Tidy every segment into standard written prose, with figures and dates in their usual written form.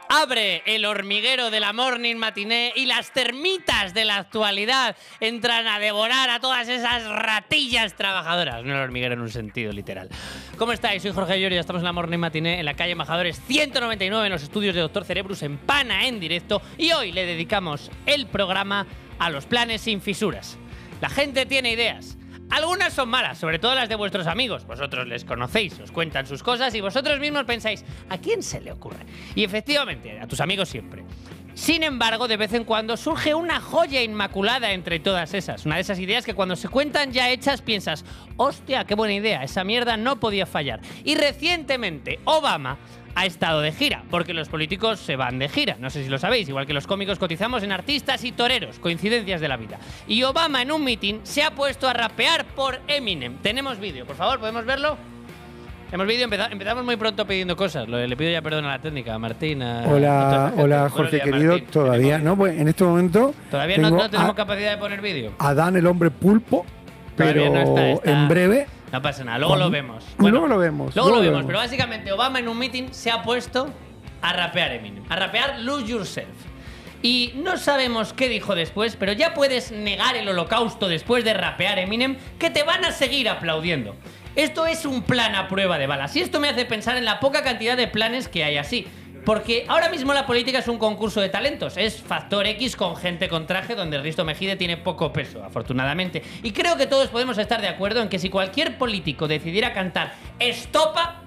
Abre el hormiguero de la Morning Matiné y las termitas de la actualidad entran a devorar a todas esas ratillas trabajadoras. No el hormiguero en un sentido literal. ¿Cómo estáis? Soy Jorge Llorio, estamos en la Morning Matiné, en la calle Embajadores 199, en los estudios de Dr. Cerebrus, en Pana, en directo. Y hoy le dedicamos el programa a los planes sin fisuras. La gente tiene ideas. Algunas son malas, sobre todo las de vuestros amigos. Vosotros les conocéis, os cuentan sus cosas y vosotros mismos pensáis, ¿a quién se le ocurre? Y efectivamente, a tus amigos siempre. Sin embargo, de vez en cuando surge una joya inmaculada entre todas esas. Una de esas ideas que cuando se cuentan ya hechas piensas, hostia, qué buena idea, esa mierda no podía fallar. Y recientemente, Obama ha estado de gira, porque los políticos se van de gira, no sé si lo sabéis, igual que los cómicos cotizamos en artistas y toreros, coincidencias de la vida. Y Obama en un meeting se ha puesto a rapear por Eminem. Tenemos vídeo, por favor, ¿podemos verlo? Hemos vídeo, empezamos muy pronto pidiendo cosas. Le pido ya perdón a la técnica, a Martín. Hola Jorge querido, Martín. todavía no, pues en este momento todavía no tenemos capacidad de poner vídeo. Adán el hombre pulpo, pero no está. En breve. No pasa nada, luego lo vemos. Bueno, luego lo vemos. Luego lo vemos, pero básicamente Obama en un meeting se ha puesto a rapear Eminem, a rapear Lose Yourself. Y no sabemos qué dijo después, pero ya puedes negar el holocausto después de rapear Eminem, que te van a seguir aplaudiendo. Esto es un plan a prueba de balas. Y esto me hace pensar en la poca cantidad de planes que hay así. Porque ahora mismo la política es un concurso de talentos. Es Factor X con gente con traje donde Risto Mejide tiene poco peso, afortunadamente. Y creo que todos podemos estar de acuerdo en que si cualquier político decidiera cantar Estopa,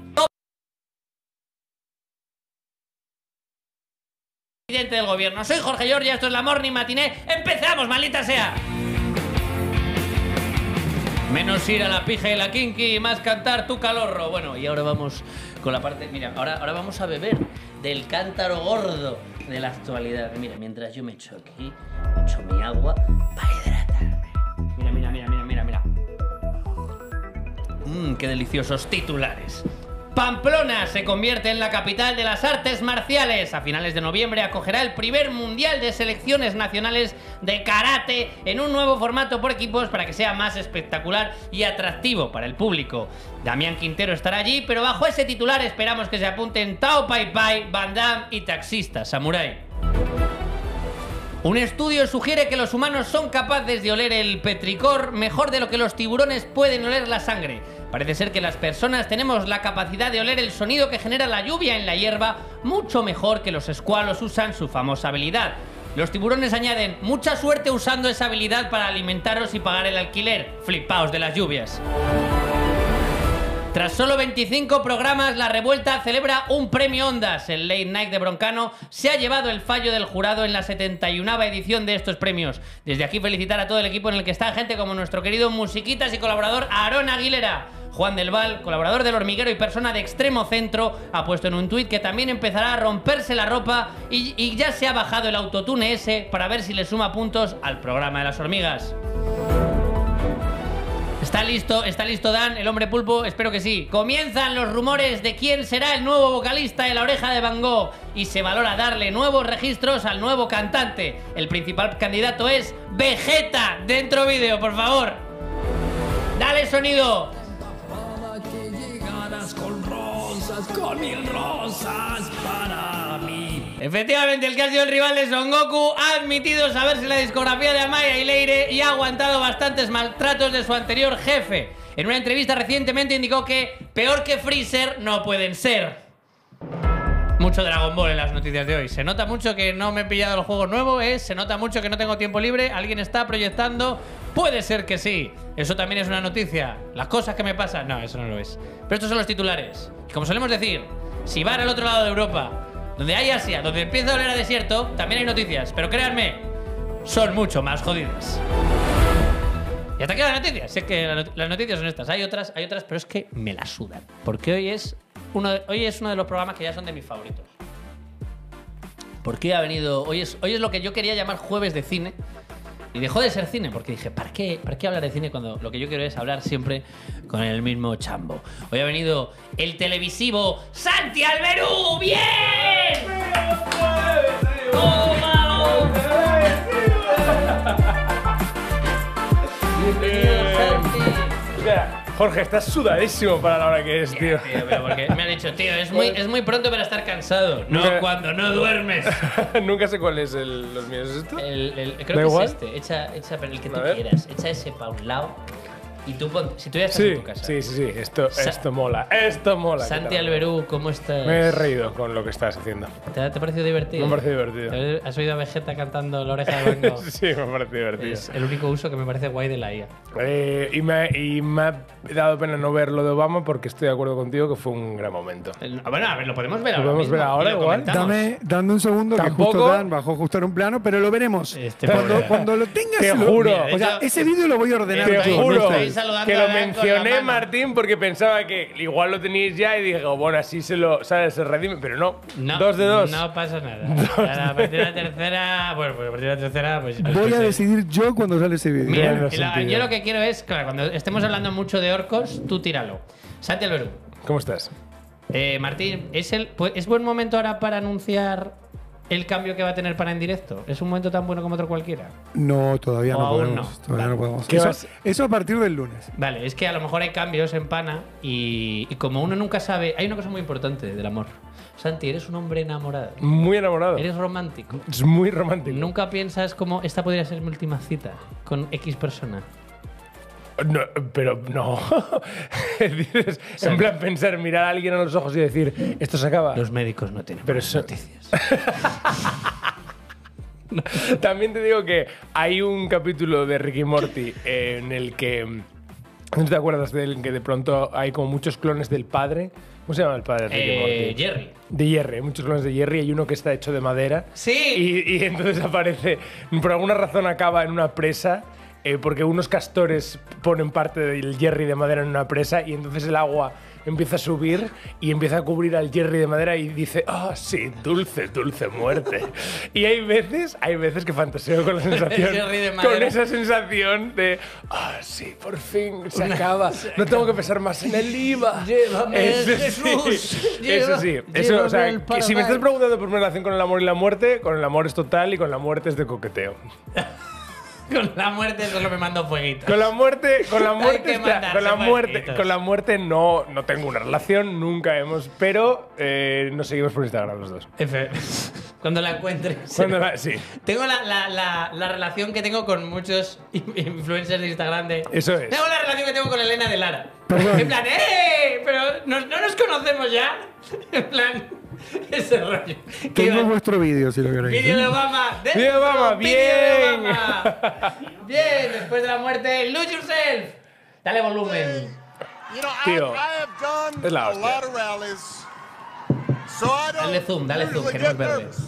presidente del gobierno. Soy Jorge Llorio, esto es la Morning Matiné. ¡Empezamos, maldita sea! Menos ir a la pija y la kinky, más cantar tu calorro. Bueno, y ahora vamos con la parte... Mira, ahora vamos a beber del cántaro gordo de la actualidad. Mira, mientras yo me echo aquí, echo mi agua para hidratarme. Mira. Qué deliciosos titulares. Pamplona se convierte en la capital de las artes marciales. A finales de noviembre acogerá el primer mundial de selecciones nacionales de karate en un nuevo formato por equipos para que sea más espectacular y atractivo para el público. Damián Quintero estará allí, pero bajo ese titular esperamos que se apunten Tao Pai Pai, Van Damme y Taxista Samurai. Un estudio sugiere que los humanos son capaces de oler el petricor mejor de lo que los tiburones pueden oler la sangre. Parece ser que las personas tenemos la capacidad de oler el sonido que genera la lluvia en la hierba mucho mejor que los escualos usan su famosa habilidad. Los tiburones añaden, mucha suerte usando esa habilidad para alimentaros y pagar el alquiler. Flipaos de las lluvias. Tras solo 25 programas, La Revuelta celebra un premio Ondas. El Late Night de Broncano se ha llevado el fallo del jurado en la 71ª edición de estos premios. Desde aquí felicitar a todo el equipo en el que está gente como nuestro querido musiquitas y colaborador Aarón Aguilera. Juan del Val, colaborador del Hormiguero y persona de extremo centro, ha puesto en un tuit que también empezará a romperse la ropa y ya se ha bajado el autotune ese para ver si le suma puntos al programa de las hormigas. ¿Está listo Dan, el hombre pulpo? Espero que sí. Comienzan los rumores de quién será el nuevo vocalista de La Oreja de Van Gogh y se valora darle nuevos registros al nuevo cantante. El principal candidato es Vegeta. Dentro vídeo, por favor. Dale sonido. Con mil rosas para mí. Efectivamente, el que ha sido el rival de Son Goku ha admitido saberse la discografía de Amaya y Leire y ha aguantado bastantes maltratos de su anterior jefe. En una entrevista recientemente indicó que peor que Freezer no pueden ser. Mucho Dragon Ball en las noticias de hoy. Se nota mucho que no me he pillado el juego nuevo, se nota mucho que no tengo tiempo libre. ¿Alguien está proyectando? Puede ser que sí. Eso también es una noticia. Las cosas que me pasan, no, eso no lo es. Pero estos son los titulares. Y como solemos decir, si van al otro lado de Europa, donde hay Asia, donde empieza a oler a desierto, también hay noticias. Pero créanme, son mucho más jodidas. Y hasta aquí las noticias. Sé que las noticias son estas. Hay otras, pero es que me las sudan. Porque hoy es uno de los programas que ya son de mis favoritos. Porque ha venido... Hoy es lo que yo quería llamar jueves de cine. Y dejó de ser cine, porque dije, ¿para qué hablar de cine cuando lo que yo quiero es hablar siempre con el mismo chambo? Hoy ha venido el televisivo Santi Alberú. ¡Bien! ¡Toma! Bienvenido, Santi. Jorge, estás sudadísimo para la hora que es, tío. Tío, pero porque me han dicho, tío, es muy pronto para estar cansado. No, Nunca- cuando no duermes. Nunca sé cuál es los míos. ¿Es esto? Creo que igual? es este. Echa pero el que A tú ver. quieras. Echa ese para un lado. Y tú ponte. Si tú ya estás Sí, en tu casa. sí. Esto mola. Esto mola. Santi ¿qué tal? Alberú, ¿cómo estás? Me he reído con lo que estás haciendo. ¿Te ha parecido divertido? Me ha parecido divertido. ¿Has oído a Vegeta cantando La oreja de Van Gogh? Sí, me ha parecido divertido. Es el único uso que me parece guay de la IA. Y me ha dado pena no ver lo de Obama porque estoy de acuerdo contigo que fue un gran momento. Bueno, a ver, lo podemos ver ¿Lo ahora. podemos mismo ver ahora y lo igual? comentamos. Dame un segundo, que Tampoco. justo Dan bajó a ajustar un plano, pero lo veremos. Pobre. Cuando lo tengas, Te lo- juro. Mira, O sea, de hecho, ese vídeo lo voy a ordenar Te yo, no juro ustedes. Estáis saludando que a lo Dan con la mencioné, mano. Martín, porque pensaba que igual lo teníais ya y dije, bueno, así se redime, pero no. No, 2 de 2. No pasa nada. A partir de la tercera, bueno, pues a partir de la tercera, pues. Voy a decidir yo cuando sale ese vídeo. Mira, Bueno, y sentido. yo lo que quiero es, claro, cuando estemos hablando mucho de orcos, tú tíralo. Santi Alberú. ¿Cómo estás? Martín, ¿es buen momento ahora para anunciar el cambio que va a tener para en directo? ¿Es un momento tan bueno como otro cualquiera? No, todavía O no aún podemos. no. Todavía Vale. no podemos. ¿Qué Eso, vas- eso a partir del lunes. Vale, es que a lo mejor hay cambios en Pana y como uno nunca sabe, hay una cosa muy importante del amor. Santi, eres un hombre enamorado. Muy enamorado. Eres romántico. Es muy romántico. Nunca piensas como esta podría ser mi última cita con X persona. No, pero no. Dices, en plan pensar, mirar a alguien a los ojos y decir, esto se acaba. Los médicos no tienen Pero buenas eso- noticias. También te digo que hay un capítulo de Ricky Morty en el que. ¿No te acuerdas del que de pronto hay como muchos clones del padre? ¿Cómo se llama el padre de Ricky Morty? Jerry. De Jerry, hay muchos clones de Jerry. Hay uno que está hecho de madera. Sí. Y entonces aparece. Por alguna razón acaba en una presa. Porque unos castores ponen parte del Jerry de madera en una presa. Y entonces el agua empieza a subir y empieza a cubrir al Jerry de madera. Y dice: ah, sí, dulce, dulce muerte. Y hay veces que fantaseo con la sensación. Jerry de madera. Con esa sensación de: ah, sí, por fin se acaba. No tengo que pensar más en el IVA. Llévame, Eso sí, Jesús, Eso sí. llévame Eso, o sea, al que si me estás Paradise. preguntando por mi relación con el amor y la muerte, con el amor es total y con la muerte es de coqueteo. Con la muerte solo me mando fueguitos. Con la muerte, con la Hay muerte, que espera, mandarse fueguitos. con la muerte no tengo una relación, nunca hemos, pero nos seguimos por Instagram los dos. Cuando la encuentres. Sí, Tengo la relación que tengo con muchos influencers de Instagram de... eso es. Tengo la relación que tengo con Elena de Lara. Perdón. En plan, pero no nos conocemos ya. En plan, ese rollo. Tengo vuestro vídeo, si lo queréis. Vídeo de Obama. Vídeo de Obama, Vídeo de bien. Obama. Bien, después de la muerte, lose yourself. Dale volumen. You know, Tío, I have done es la a hostia. lot of rallies, so I don't Dale zoom, usually queremos get verle. nervous.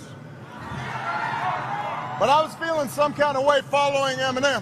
But I was feeling some kind of way following Eminem.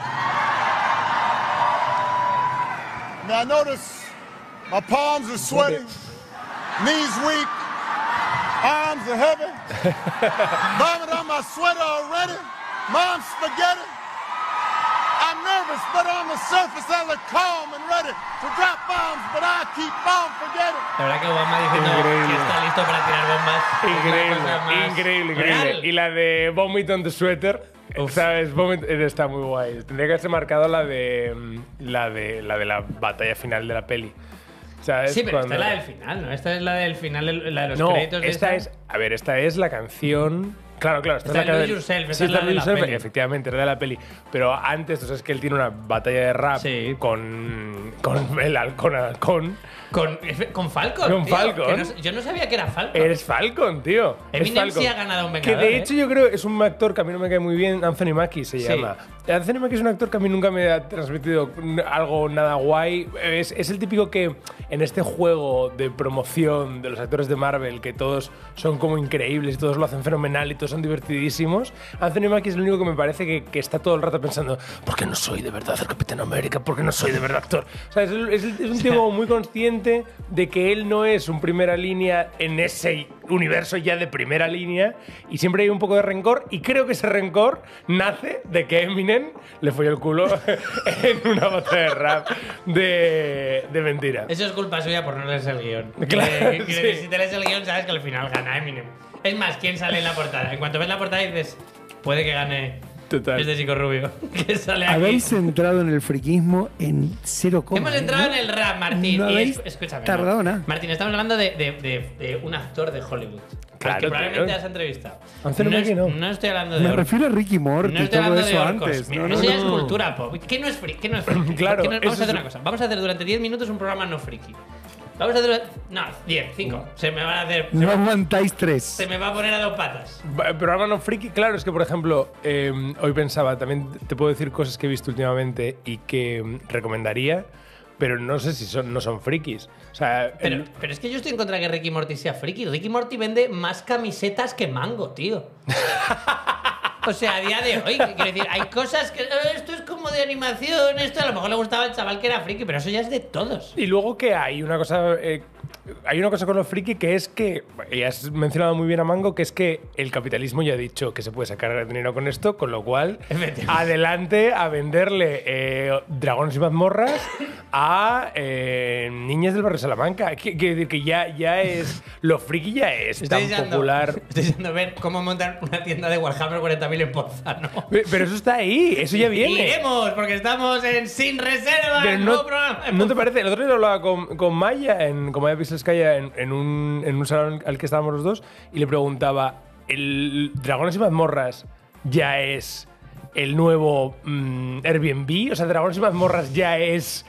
And I noticed my palms are sweaty, knees weak, arms are heavy, vomit on my sweater already, mom's spaghetti. I'm nervous, but on the surface I look calm and ready to drop bombs, but I keep on forgetting. La verdad que Obama diciendo Increíble. que está listo para tirar bombas. Increíble, es la cosa más increíble, real. increíble. Y la de Vomit on the Sweater, ¿sabes? Vomit está muy guay. Tendría que haberse marcado la de la batalla final de la peli. ¿Sabes? Sí, pero esta es Cuando- la del final, ¿no? Esta es la del final, la de los No, créditos de esta es. A ver, esta es la canción. Claro, esta Esta es la es Lose canción. Yourself, esa Sí, es la esta de la Lose Yourself, peli. efectivamente, era de la peli. Pero antes, tú sabes que él tiene una batalla de rap Sí. con el halcón. Con Falcon. Con tío, Falcon. que yo no sabía que era Falcon. Eres Falcon, tío. Es Eminem Falcon. sí ha ganado un Que Vengador, de hecho yo creo es un actor que a mí no me cae muy bien, Anthony Mackie se Sí. llama. Anthony Mackie es un actor que a mí nunca me ha transmitido algo nada guay. Es el típico que en este juego de promoción de los actores de Marvel, que todos son como increíbles y todos lo hacen fenomenal y todos son divertidísimos, Anthony Mackie es el único que me parece que está todo el rato pensando, ¿por qué no soy de verdad el Capitán América? ¿Por qué no soy de verdad actor? O sea, es un tipo muy consciente de que él no es un primera línea en ese universo ya de primera línea y siempre hay un poco de rencor y creo que ese rencor nace de que Eminem le folló el culo en una batalla de rap de mentira. Eso es culpa suya por no leerse el guión. Claro, Que sí. si te lees el guión, sabes que al final gana Eminem. Es más, ¿quién sale en la portada? En cuanto ves la portada dices, puede que gane Total. Es de Chico Rubio, que sale aquí. Habéis entrado en el friquismo en 0, Hemos entrado en el rap, Martín. No y habéis escúchame. tardado nada. Martín, estamos hablando de un actor de Hollywood. Claro, al que probablemente tío. has entrevistado. Anthony No, Mackie no. no estoy hablando de Me orcos. refiero a Ricky Morty No y estoy todo hablando de eso orcos. antes. Mira, No, no, eso ya es no. cultura pop. ¿Qué no es friki? ¿Qué no es friki? Claro, Vamos a eso hacer es- una cosa. Vamos a hacer durante 10 minutos un programa no friki. Vamos a hacer... No, 10, 5. Se me van a hacer... No aguantáis 3. Se me va a poner a 2 patas. Pero ahora no friki, claro, es que por ejemplo, hoy pensaba, también te puedo decir cosas que he visto últimamente y que recomendaría, pero no sé si no son frikis. O sea, Pero es que yo estoy en contra de que Ricky Morty sea friki. Ricky Morty vende más camisetas que Mango, tío. O sea, a día de hoy, quiero decir, hay cosas que... esto es como de animación, esto a lo mejor le gustaba al chaval que era friki, pero eso ya es de todos. y luego que hay una cosa con los friki que es que, y has mencionado muy bien a Mango, que es que el capitalismo ya ha dicho que se puede sacar dinero con esto, con lo cual, Efectivamente. adelante a venderle dragones y mazmorras a niñas del barrio Salamanca. Quiero decir que ya es, lo friki ya es tan popular. Estoy deseando ver cómo montar una tienda de Warhammer 40.000 en Pozano. Pero eso está ahí, eso ya viene. Iremos, porque estamos en Sin Reserva, Pero el nuevo programa de ¿no te Pozano. parece? El otro día lo hablaba con Maya, con Maya Piselskaya, en un salón al que estábamos los dos, y le preguntaba, ¿el Dragones y Mazmorras ya es el nuevo Airbnb? O sea, Dragones y Mazmorras ya es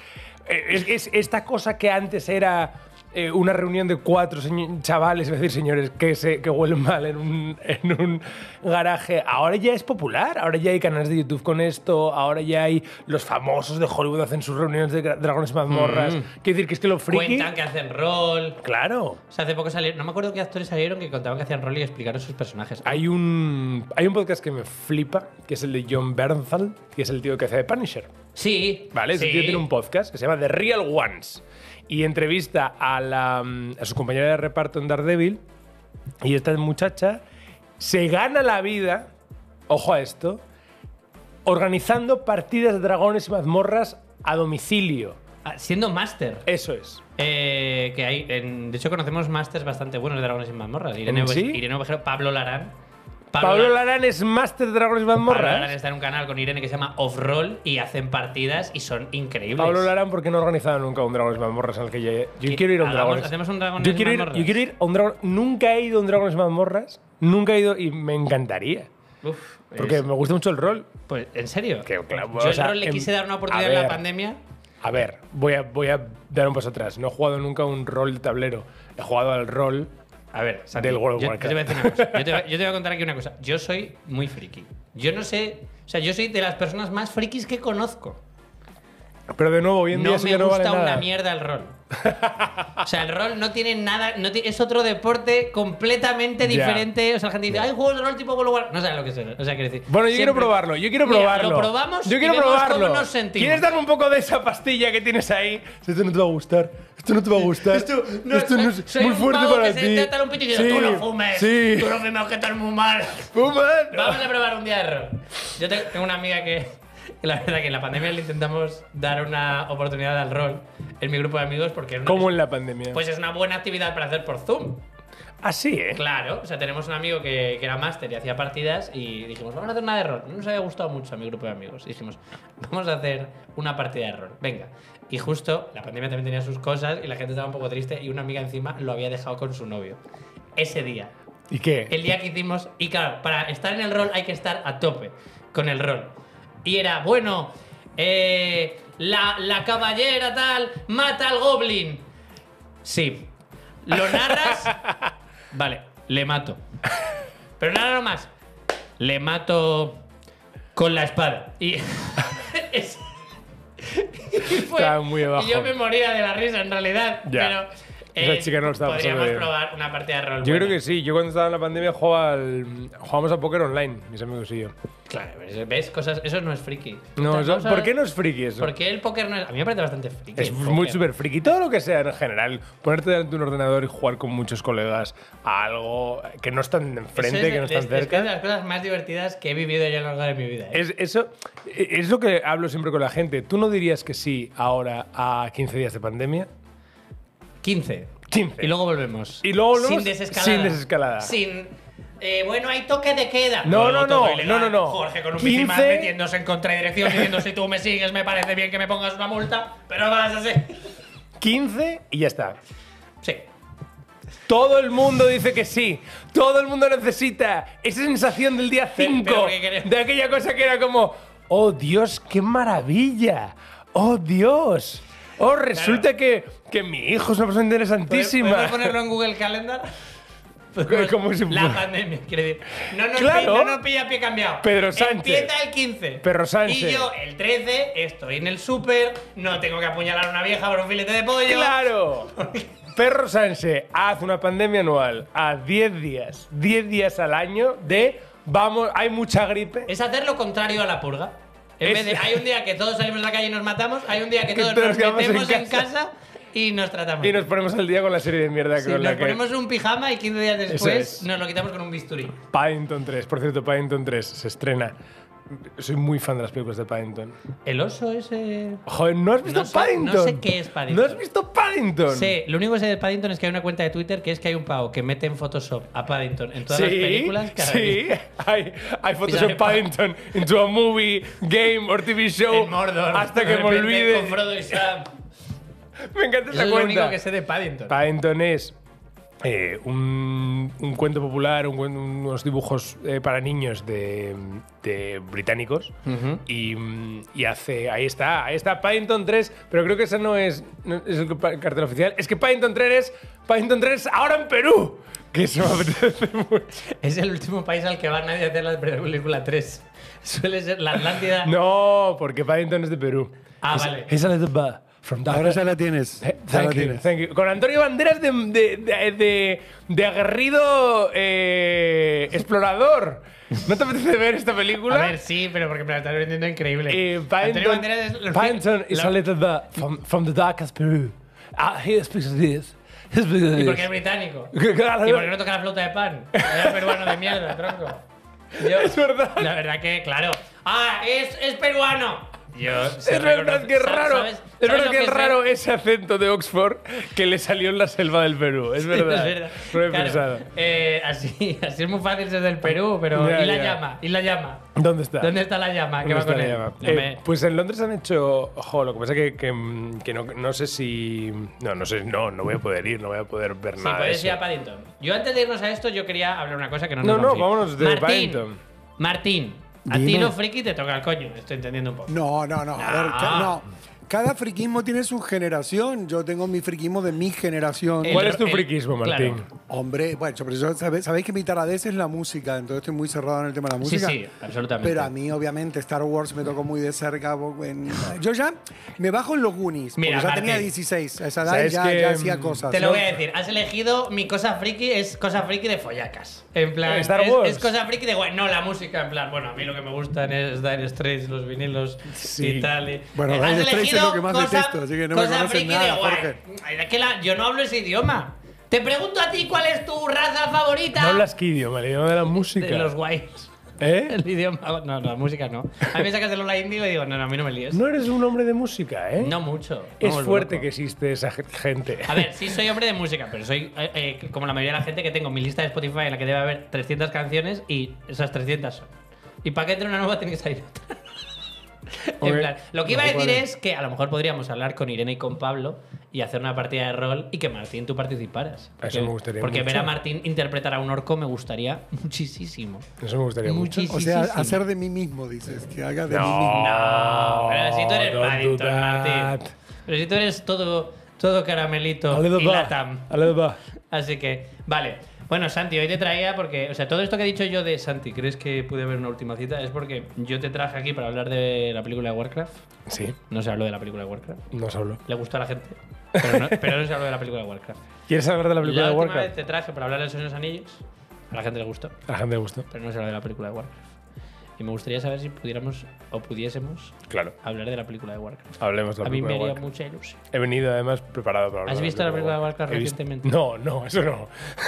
esta cosa que antes era una reunión de 4 chavales, es decir, señores, que huelen mal en un garaje. Ahora ya es popular, ahora ya hay canales de YouTube con esto, ahora ya hay los famosos de Hollywood hacen sus reuniones de Dragones y Mazmorras. Quiero decir que es que lo friki... Cuentan que hacen rol. Claro. O sea, hace poco salieron, no me acuerdo qué actores salieron que contaban que hacían rol y explicaron sus personajes. Hay un podcast que me flipa, que es el de John Bernthal, que es el tío que hace de Punisher. Sí. ¿Vale? Ese sí. tío tiene un podcast que se llama The Real Ones y entrevista a su compañera de reparto en Daredevil, y esta muchacha se gana la vida, ojo a esto, organizando partidas de dragones y mazmorras a domicilio. Siendo máster. Eso es. Que hay, de hecho, conocemos másters bastante buenos de Dragones y Mazmorras. Irene ¿Sí? Ovejero, Pablo Larán. Pablo Larán es máster de dragones y Pablo Larán mazmorras. está en un canal con Irene que se llama Off-Roll y hacen partidas y son increíbles. Pablo Larán, ¿por qué no ha organizado nunca un dragones y mazmorras en el que yo quiero ir a un dragones? Hacemos un Dragones Yo y quiero Mazmorras. ir a un dragón. Nunca he ido a un dragones y mazmorras. Nunca he ido y me encantaría. Uf, Porque me gusta mucho el rol. Pues, ¿en serio? Que, claro, Yo o sea, el rol le quise dar una oportunidad a en la ver. pandemia. A ver, voy a dar un paso atrás. No he jugado nunca un rol de tablero. He jugado al rol. A ver, Santi, Del World of yo Warcraft. te voy a decir una cosa. Yo te voy a contar aquí una cosa. Yo soy muy friki. Yo no sé... O sea, yo soy de las personas más frikis que conozco. Pero de nuevo, hoy en día No eso me ya no vale gusta nada. una mierda el rol. O sea, el rol no tiene nada... es otro deporte completamente Ya. diferente. O sea, la gente dice, hay juegos de rol tipo World of Warcraft. No saben lo que es. O sea, quiero decir... Bueno, yo quiero siempre- probarlo. Yo quiero Mira, probarlo. lo probamos Yo y quiero vemos probarlo. cómo nos sentimos. ¿Quieres darme un poco de esa pastilla que tienes ahí? Esto no te va a gustar. Esto no te va a gustar. Esto no es soy muy un fuerte pavo para que ti. se trata un pito y dice, tú no fumes. Sí. Tú no fumes, que estás muy mal. Fuma. Vamos a probar un día de rol. Yo tengo una amiga que la verdad que en la pandemia le intentamos dar una oportunidad al rol en mi grupo de amigos porque es una, ¿Cómo en la pandemia? pues es una buena actividad para hacer por Zoom. Así, ¿eh? Claro, o sea, tenemos un amigo que era máster y hacía partidas y dijimos, vamos a hacer una de rol. No nos había gustado mucho a mi grupo de amigos. Y dijimos, vamos a hacer una partida de rol. Venga. Y justo la pandemia también tenía sus cosas y la gente estaba un poco triste y una amiga encima lo había dejado con su novio. Ese día. ¿Y qué? El día que hicimos. Y claro, para estar en el rol hay que estar a tope con el rol. Y era, bueno, la caballera tal mata al goblin. Sí. ¿Lo narras? Vale, le mato. Pero nada más. Le mato con la espada. Y. Estaba muy abajo. Y yo me moría de la risa en realidad. Ya. Pero. Esa chica no lo estaba podríamos pasando bien. probar una partida de rol. Yo buena. creo que sí. Yo cuando estaba en la pandemia jugábamos a póker online, mis amigos y yo. Claro, ves cosas. Eso no es friki. No, Vamos a ¿por ver- qué no es friki eso? Porque el póker no es. A mí me parece bastante friki. Es el muy póker. súper friki. Todo lo que sea en general, ponerte delante de un ordenador y jugar con muchos colegas a algo que no están Eso enfrente, es que no están es que es cerca. de las cosas más divertidas que he vivido yo a lo largo de mi vida. ¿eh? Es lo que hablo siempre con la gente. ¿Tú no dirías que sí ahora a 15 días de pandemia? 15. 15. Y luego volvemos. Y luego volvemos Sin desescalada. sin desescalada. Sin Bueno, hay toque de queda. No, no, todo no, ilegal. no. Jorge con un 15. bicimán metiéndose en contradirección diciendo si tú me sigues me parece bien que me pongas una multa, pero vas a ser... 15 y ya está. Sí. Todo el mundo dice que sí. Todo el mundo necesita esa sensación del día 5. pero ¿qué queremos? De aquella cosa que era como, oh Dios, qué maravilla. Oh Dios. Oh, resulta que mi hijo es una persona interesantísima. ¿Podemos ponerlo en Google Calendar? Como si La fuera- pandemia, quiero decir. Claro. No nos pilla pie cambiado. Pedro Sánchez. Empieza el 15. Pedro Sánchez. Y yo, el 13, estoy en el súper, no tengo que apuñalar a una vieja por un filete de pollo. ¡Claro! Perro Sánchez, haz una pandemia anual a 10 días al año de, vamos, hay mucha gripe. Es hacer lo contrario a la purga. En Es- vez de, hay un día que todos salimos a la calle y nos matamos, hay un día que Que todos todos nos quedamos en metemos en casa. casa y nos tratamos. Y nos ponemos al día con la serie de mierda Sí, con la nos que... ponemos un pijama y 15 días Eso después es. nos lo quitamos con un bisturí. Paddington 3, por cierto, Paddington 3 se estrena. Soy muy fan de las películas de Paddington. ¿El oso ese? Joder, ¿no has visto No sé- Paddington? no sé qué es Paddington. ¿No has visto Paddington? Sí, lo único que sé de Paddington es que hay una cuenta de Twitter que es que hay un pavo que mete en Photoshop a Paddington en todas las películas cada sí. día. Hay fotos de sale Paddington into a movie, game or TV show. En Mordor. Hasta que de me repente olvide. Con Frodo y Sam. Me encanta Eso esa es lo cuenta. único que sé de Paddington. Paddington es un cuento popular, unos dibujos para niños de británicos. Y hace. Ahí está Paddington 3, pero creo que esa no es el cartel oficial. Es que Paddington 3 ahora en Perú. Que eso me apetece mucho. Es el último país al que va nadie a hacer la película 3. Suele ser la Atlántida. No, porque Paddington es de Perú. Ah, vale. Es a little bit from Dakar. Ahora ya la tienes. Ya la Thank you, tienes. thank you. Con Antonio Banderas de aguerrido explorador. ¿No te apetece ver esta película? A ver, sí, pero porque me la estás vendiendo increíble. Antonio Paddington, Banderas es Paddington is a little bit from the darkest Peru. He speaks this. He speaks Y this. porque es británico. Claro. Y porque no toca la flauta de pan. Era peruano de mierda, tronco. Yo- Es verdad. La verdad que, claro. ¡Ah! ¡Es peruano! Yo Es verdad que es raro. Es verdad que es raro ese acento de Oxford que le salió en la selva del Perú. Es verdad. Es verdad. Lo he Claro, pensado. así es muy fácil ser del Perú, pero Ya, ¿y la ya. llama? ¿Y la llama? ¿Dónde está? ¿Dónde está la llama? ¿Qué ¿Dónde va con está la él? llama? No me- Pues en Londres han hecho. Ojo, lo que pasa es que no sé si. No sé, no voy a poder ir, no voy a poder ver Sí, nada. de puedes ir eso. a Paddington. Yo antes de irnos a esto, yo quería hablar una cosa que no No, nos no, vamos a ir. vámonos de Martín, Paddington. Martín, a ti Dime. lo friki te toca el coño. Estoy entendiendo un poco. No. A ver, no. Cada friquismo tiene su generación. Yo tengo mi friquismo de mi generación. El- ¿Cuál es tu el- friquismo, Martín? claro. Hombre, bueno, pero sabéis que mi taradez es la música, entonces estoy muy cerrado en el tema de la Sí, música. sí, absolutamente. Pero a mí, obviamente, Star Wars me tocó muy de cerca. Yo ya me bajo en los Goonies, Mira, porque ya Martín. tenía 16. A esa edad ¿Sabes ya, que, ya hacía cosas. Te lo ¿no? voy a decir, has elegido mi cosa friki, es cosa friki de follacas. En plan, Star Wars. es cosa friki de guay. No, la música, en plan, bueno, a mí lo que me gustan es Dire Straits, los vinilos Sí. y tal. Bueno, Has Dire Straits es elegido lo que más cosa- detesto, así que no me cosa conoces friki nada, de guay. Jorge. Es que yo no hablo ese idioma. Te pregunto a ti cuál es tu raza favorita. No hablas qué idioma, el idioma de la música. de los guays. ¿Eh? El idioma. No, la música no. A mí me sacas de Lola Indie y le digo, no, a mí no me líes. No eres un hombre de música, ¿eh? No mucho. Es Vamos, fuerte loco. que existe esa gente. A ver, sí soy hombre de música, pero soy como la mayoría de la gente que tengo mi lista de Spotify en la que debe haber 300 canciones y esas 300 son. Y para que entre una nueva tiene que salir otra. En Hombre, plan, lo que iba a no, decir vale. es que a lo mejor podríamos hablar con Irene y con Pablo y hacer una partida de rol y que Martín tú participaras. Eso me gustaría Porque mucho. ver a Martín interpretar a un orco me gustaría muchísimo. Eso me gustaría mucho. Muchísimo. O sea, hacer de mí mismo, dices. Que haga de mí mismo. No, pero si tú eres don't do Paddington, that. Martín. Pero si tú eres todo caramelito A little y bit. latam. A little bit. Así que, vale. Bueno, Santi, hoy te traía porque, o sea, todo esto que he dicho yo de Santi, ¿crees que pude haber una última cita? Es porque yo te traje aquí para hablar de la película de Warcraft. Sí, No se habló de la película de Warcraft. no solo. Le gustó a la gente, pero no se habló de la película de Warcraft. ¿Quieres hablar de la película La de última vez Warcraft? te traje para hablar de los Señor de los Anillos. A la gente le gustó, A la gente le gustó. pero no se habló de la película de Warcraft. Y me gustaría saber si pudiéramos o pudiésemos Claro. hablar de la película de Warcraft. Hablemos de la A mí película me de haría Warcraft. mucha ilusión. He venido además preparado para hablar. ¿Has visto la película de Warcraft He visto- recientemente? No, eso no.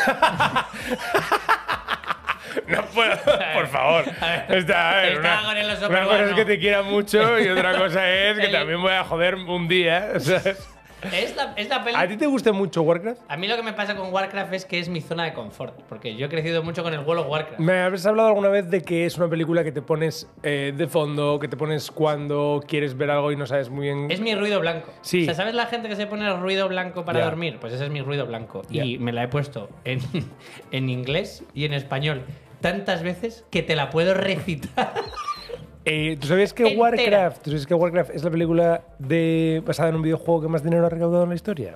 No puedo, por favor. A ver, Está con el oso una cosa es peruano. que te quiera mucho y otra cosa es que El- también voy a joder un día. ¿Sabes? Es la peli. ¿A ti te gusta mucho Warcraft? A mí lo que me pasa con Warcraft es que es mi zona de confort, porque yo he crecido mucho con el World of Warcraft. Me habéis hablado alguna vez de que es una película que te pones de fondo, que te pones cuando quieres ver algo y no sabes muy bien. Es mi ruido blanco. Sí. O sea, ¿sabes la gente que se pone el ruido blanco para Ya. dormir? Pues ese es mi ruido blanco. Ya. Y me la he puesto en inglés y en español tantas veces que te la puedo recitar. ¿Tú sabías que Entera. ¿Tú sabías que Warcraft es la película basada en un videojuego que más dinero ha recaudado en la historia?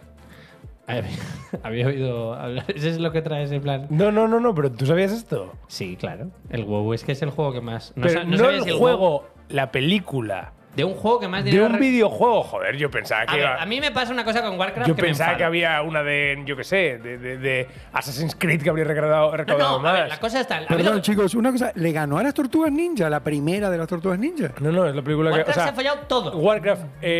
Había oído hablar. ¿Eso es lo que trae ese plan? No, pero ¿tú sabías esto? Sí, claro. El WoW es que es el juego que más. Pero no sabía el si juego, la película. De un juego que más De dinero. un videojuego, joder, yo pensaba A que ver, iba- a mí me pasa una cosa con Warcraft. Yo que me pensaba enfada. que había una de, yo qué sé, de Assassin's Creed que habría recaudado No, a ver, más. la cosa está. a mí Perdón, lo- chicos, una cosa. ¿Le ganó a las Tortugas Ninja, la primera de las Tortugas Ninja? No, es la película que. Warcraft se ha fallado todo. Warcraft.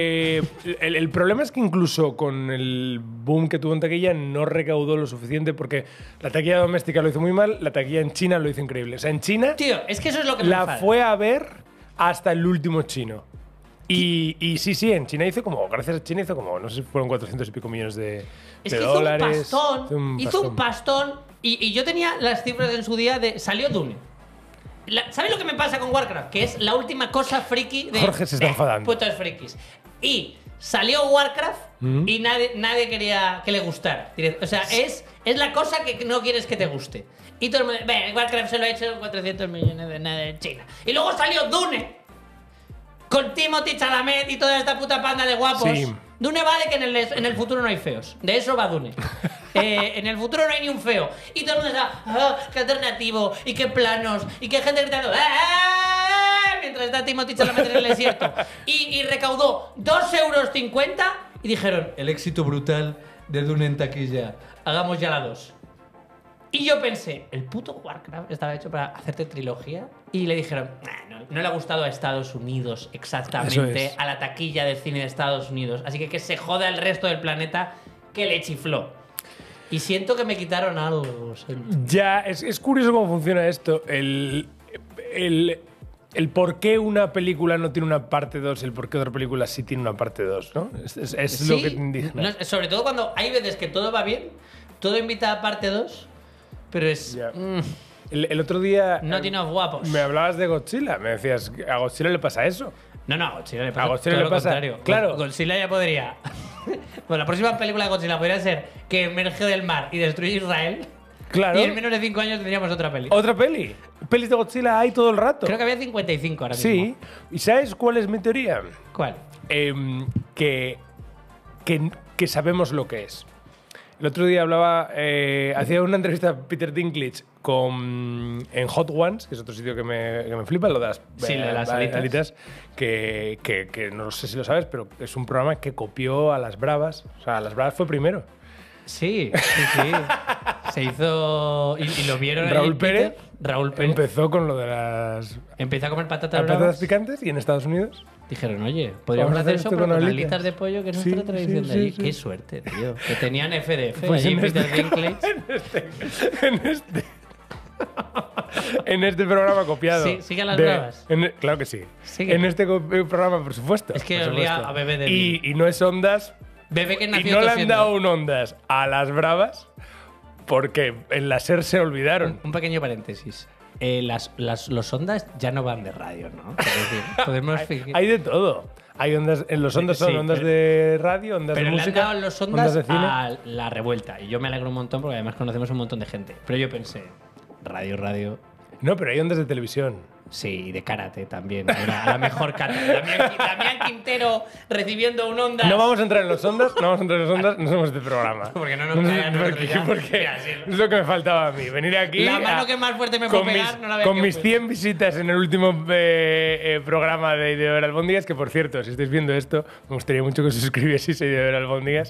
El problema es que incluso con el boom que tuvo en taquilla no recaudó lo suficiente porque la taquilla doméstica lo hizo muy mal, la taquilla en China lo hizo increíble. O sea, en China Tío, es que eso es lo que me la enfada. fue a ver hasta el último chino. Y sí, en China hizo como, gracias a China hizo como, no sé si fueron 400 y pico millones de Es que dólares. hizo un pastón y yo tenía las cifras en su día de. Salió Dune. ¿Sabes lo que me pasa con Warcraft? Que es la última cosa friki de. Jorge se está enfadando. Putos frikis. Y salió Warcraft y nadie quería que le gustara. O sea, es la cosa que no quieres que te guste. Y todo el mundo. Warcraft se lo ha hecho 400 millones de nada en China. Y luego salió Dune. Con Timothée Chalamet y toda esta puta panda de guapos. Sí. Dune vale que en el futuro no hay feos. De eso va Dune. En el futuro no hay ni un feo. Y todo el mundo está, qué alternativo, y qué planos, y qué gente gritando, mientras está Timothée Chalamet en el desierto. Y recaudó 2,50 euros y dijeron, el éxito brutal de Dune en taquilla. Hagamos ya la 2. Y yo pensé, el puto Warcraft estaba hecho para hacerte trilogía. Y le dijeron, no le ha gustado a Estados Unidos Eso exactamente, es. a la taquilla del cine de Estados Unidos. Así que se joda el resto del planeta que le chifló. Y siento que me quitaron algo. Ya, es curioso cómo funciona esto. El por qué una película no tiene una parte 2 y el por qué otra película sí tiene una parte 2, ¿no? Es lo que te indigna. Sobre todo cuando hay veces que todo va bien, todo invita a parte 2, pero es... Ya. El otro día Not enough guapos. me hablabas de Godzilla. Me decías, a Godzilla le pasa eso. No, a Godzilla le pasa A Godzilla todo le lo pasa- contrario. claro. Godzilla ya podría... Bueno, la próxima película de Godzilla podría ser que emerge del mar y destruye Israel. Claro. Y en menos de 5 años tendríamos otra peli. Otra peli. Pelis de Godzilla hay todo el rato. Creo que había 55 ahora mismo. Sí. ¿Y sabes cuál es mi teoría? ¿Cuál? Que sabemos lo que es. El otro día hablaba, hacía una entrevista a Peter Dinklage en Hot Ones, que es otro sitio que me flipa, lo de las, Sí, lo de las alitas. que no sé si lo sabes, pero es un programa que copió a Las Bravas. O sea, Las Bravas fue primero. Sí. Se hizo... Y lo vieron Raúl allí, Pérez Peter. Raúl Pérez empezó con lo de las empezó a comer patatas patatas bravas. picantes y en Estados Unidos. Dijeron, oye, podríamos Vamos a hacer hacer eso esto pero con con alitas. alitas de pollo, que es Sí, nuestra tradición sí, de allí. sí, sí. Qué suerte, tío. Que tenían FDF Pues allí en Peter este- Dinklage. en este programa copiado. Sí, sigue a Las Bravas. Claro que sí. Sigue. En este programa, por supuesto. Es que por olía supuesto. a bebé de y no es Ondas. Bebé que Y nació no le han tosiendo. dado un Ondas a Las Bravas porque en la SER se olvidaron. Un pequeño paréntesis. Los ondas ya no van de radio, ¿no? Es decir, podemos fingir- Hay de todo. Hay ondas, en los Ondas Sí, son ondas pero- de radio, ondas Pero de le han música, dado los ondas de cine. a la revuelta. Y yo me alegro un montón porque además conocemos un montón de gente. Pero yo pensé, radio. No, pero hay ondas de televisión. Sí, y de karate también. A la mejor kata. Damián Quintero recibiendo un onda. No vamos a entrar en los ondas, no somos este programa. Porque no nos sé cagan por nosotros qué, ya. porque Mira, sí. es lo que me faltaba a mí. Venir aquí. La mano que más fuerte me con puede pegar, mis, no la veo con que mis puedo. 100 visitas en el último programa de Ideover Albóndigas, que por cierto, si estáis viendo esto, me gustaría mucho que os suscribieseis a Ideover Albóndigas,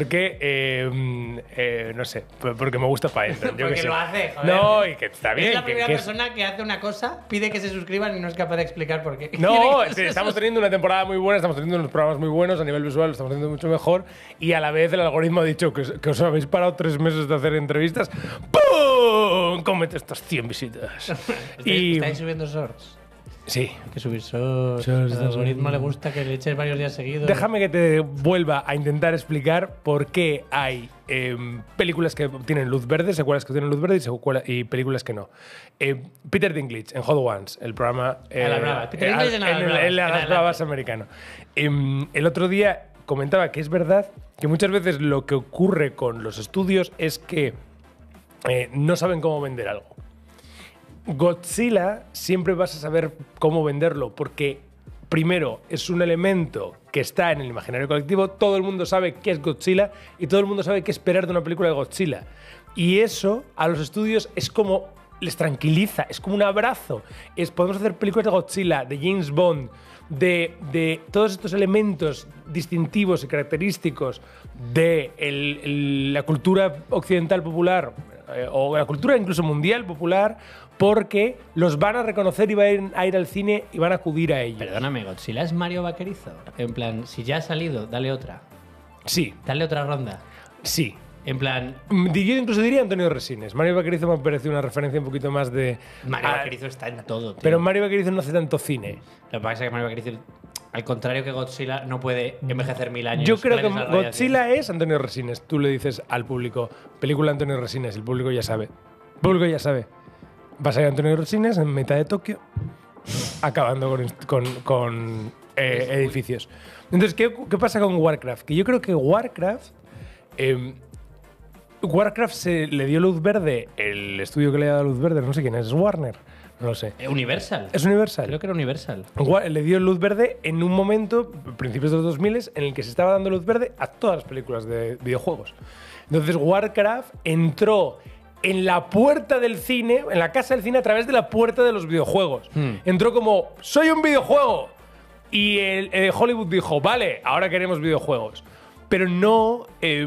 porque, no sé, porque me gusta para entrar. Porque lo hace, joder. No, y que está bien. Es la que- primera que persona que hace una cosa, pide que se suscriban y no es capaz de explicar por qué. No, es que estamos teniendo una temporada muy buena, estamos teniendo unos programas muy buenos, a nivel visual lo estamos haciendo mucho mejor y a la vez el algoritmo ha dicho que os habéis parado 3 meses de hacer entrevistas. ¡Pum! Comete estas 100 visitas. ¿Estáis subiendo shorts? Sí. Hay que subir SOS. Al algoritmo le gusta que le eches varios días seguidos. Déjame que te vuelva a intentar explicar por qué hay películas que tienen luz verde, secuelas que tienen luz verde y películas que no. Peter Dinklage en Hot Ones, el programa... A las bravas. Peter Dinklage en las bravas americano. El otro día comentaba que es verdad que muchas veces lo que ocurre con los estudios es que no saben cómo vender algo. Godzilla siempre vas a saber cómo venderlo porque, primero, es un elemento que está en el imaginario colectivo, todo el mundo sabe qué es Godzilla y todo el mundo sabe qué esperar de una película de Godzilla. Y eso a los estudios es como les tranquiliza, es como un abrazo. Podemos hacer películas de Godzilla, de James Bond, de todos estos elementos distintivos y característicos de la cultura occidental popular o la cultura incluso mundial popular, porque los van a reconocer y van a ir al cine y van a acudir a ellos. Perdóname, ¿Godzilla es Mario Vaquerizo? En plan, si ya ha salido, dale otra. Sí. Dale otra ronda. Sí. En plan... Yo incluso diría Antonio Resines. Mario Vaquerizo me parece una referencia un poquito más de... Mario Vaquerizo está en todo, tío. Pero Mario Vaquerizo no hace tanto cine. Lo que pasa es que Mario Vaquerizo, al contrario que Godzilla, no puede envejecer 1000 años. Yo creo que Godzilla es Antonio Resines. Tú le dices al público, película Antonio Resines, el público ya sabe. El público ya sabe. Va a salir Antonio Resines en mitad de Tokio, acabando con edificios. Entonces, ¿qué pasa con Warcraft? Que yo creo que Warcraft se le dio luz verde, el estudio que le ha dado luz verde, no sé quién es Warner, no lo sé. Universal. ¿Es Universal? Creo que era Universal. Le dio luz verde en un momento, principios de los 2000, en el que se estaba dando luz verde a todas las películas de videojuegos. Entonces, Warcraft entró en la puerta del cine, en la casa del cine, a través de la puerta de los videojuegos. Entró como, ¡soy un videojuego! Y Hollywood dijo, vale, ahora queremos videojuegos. Pero no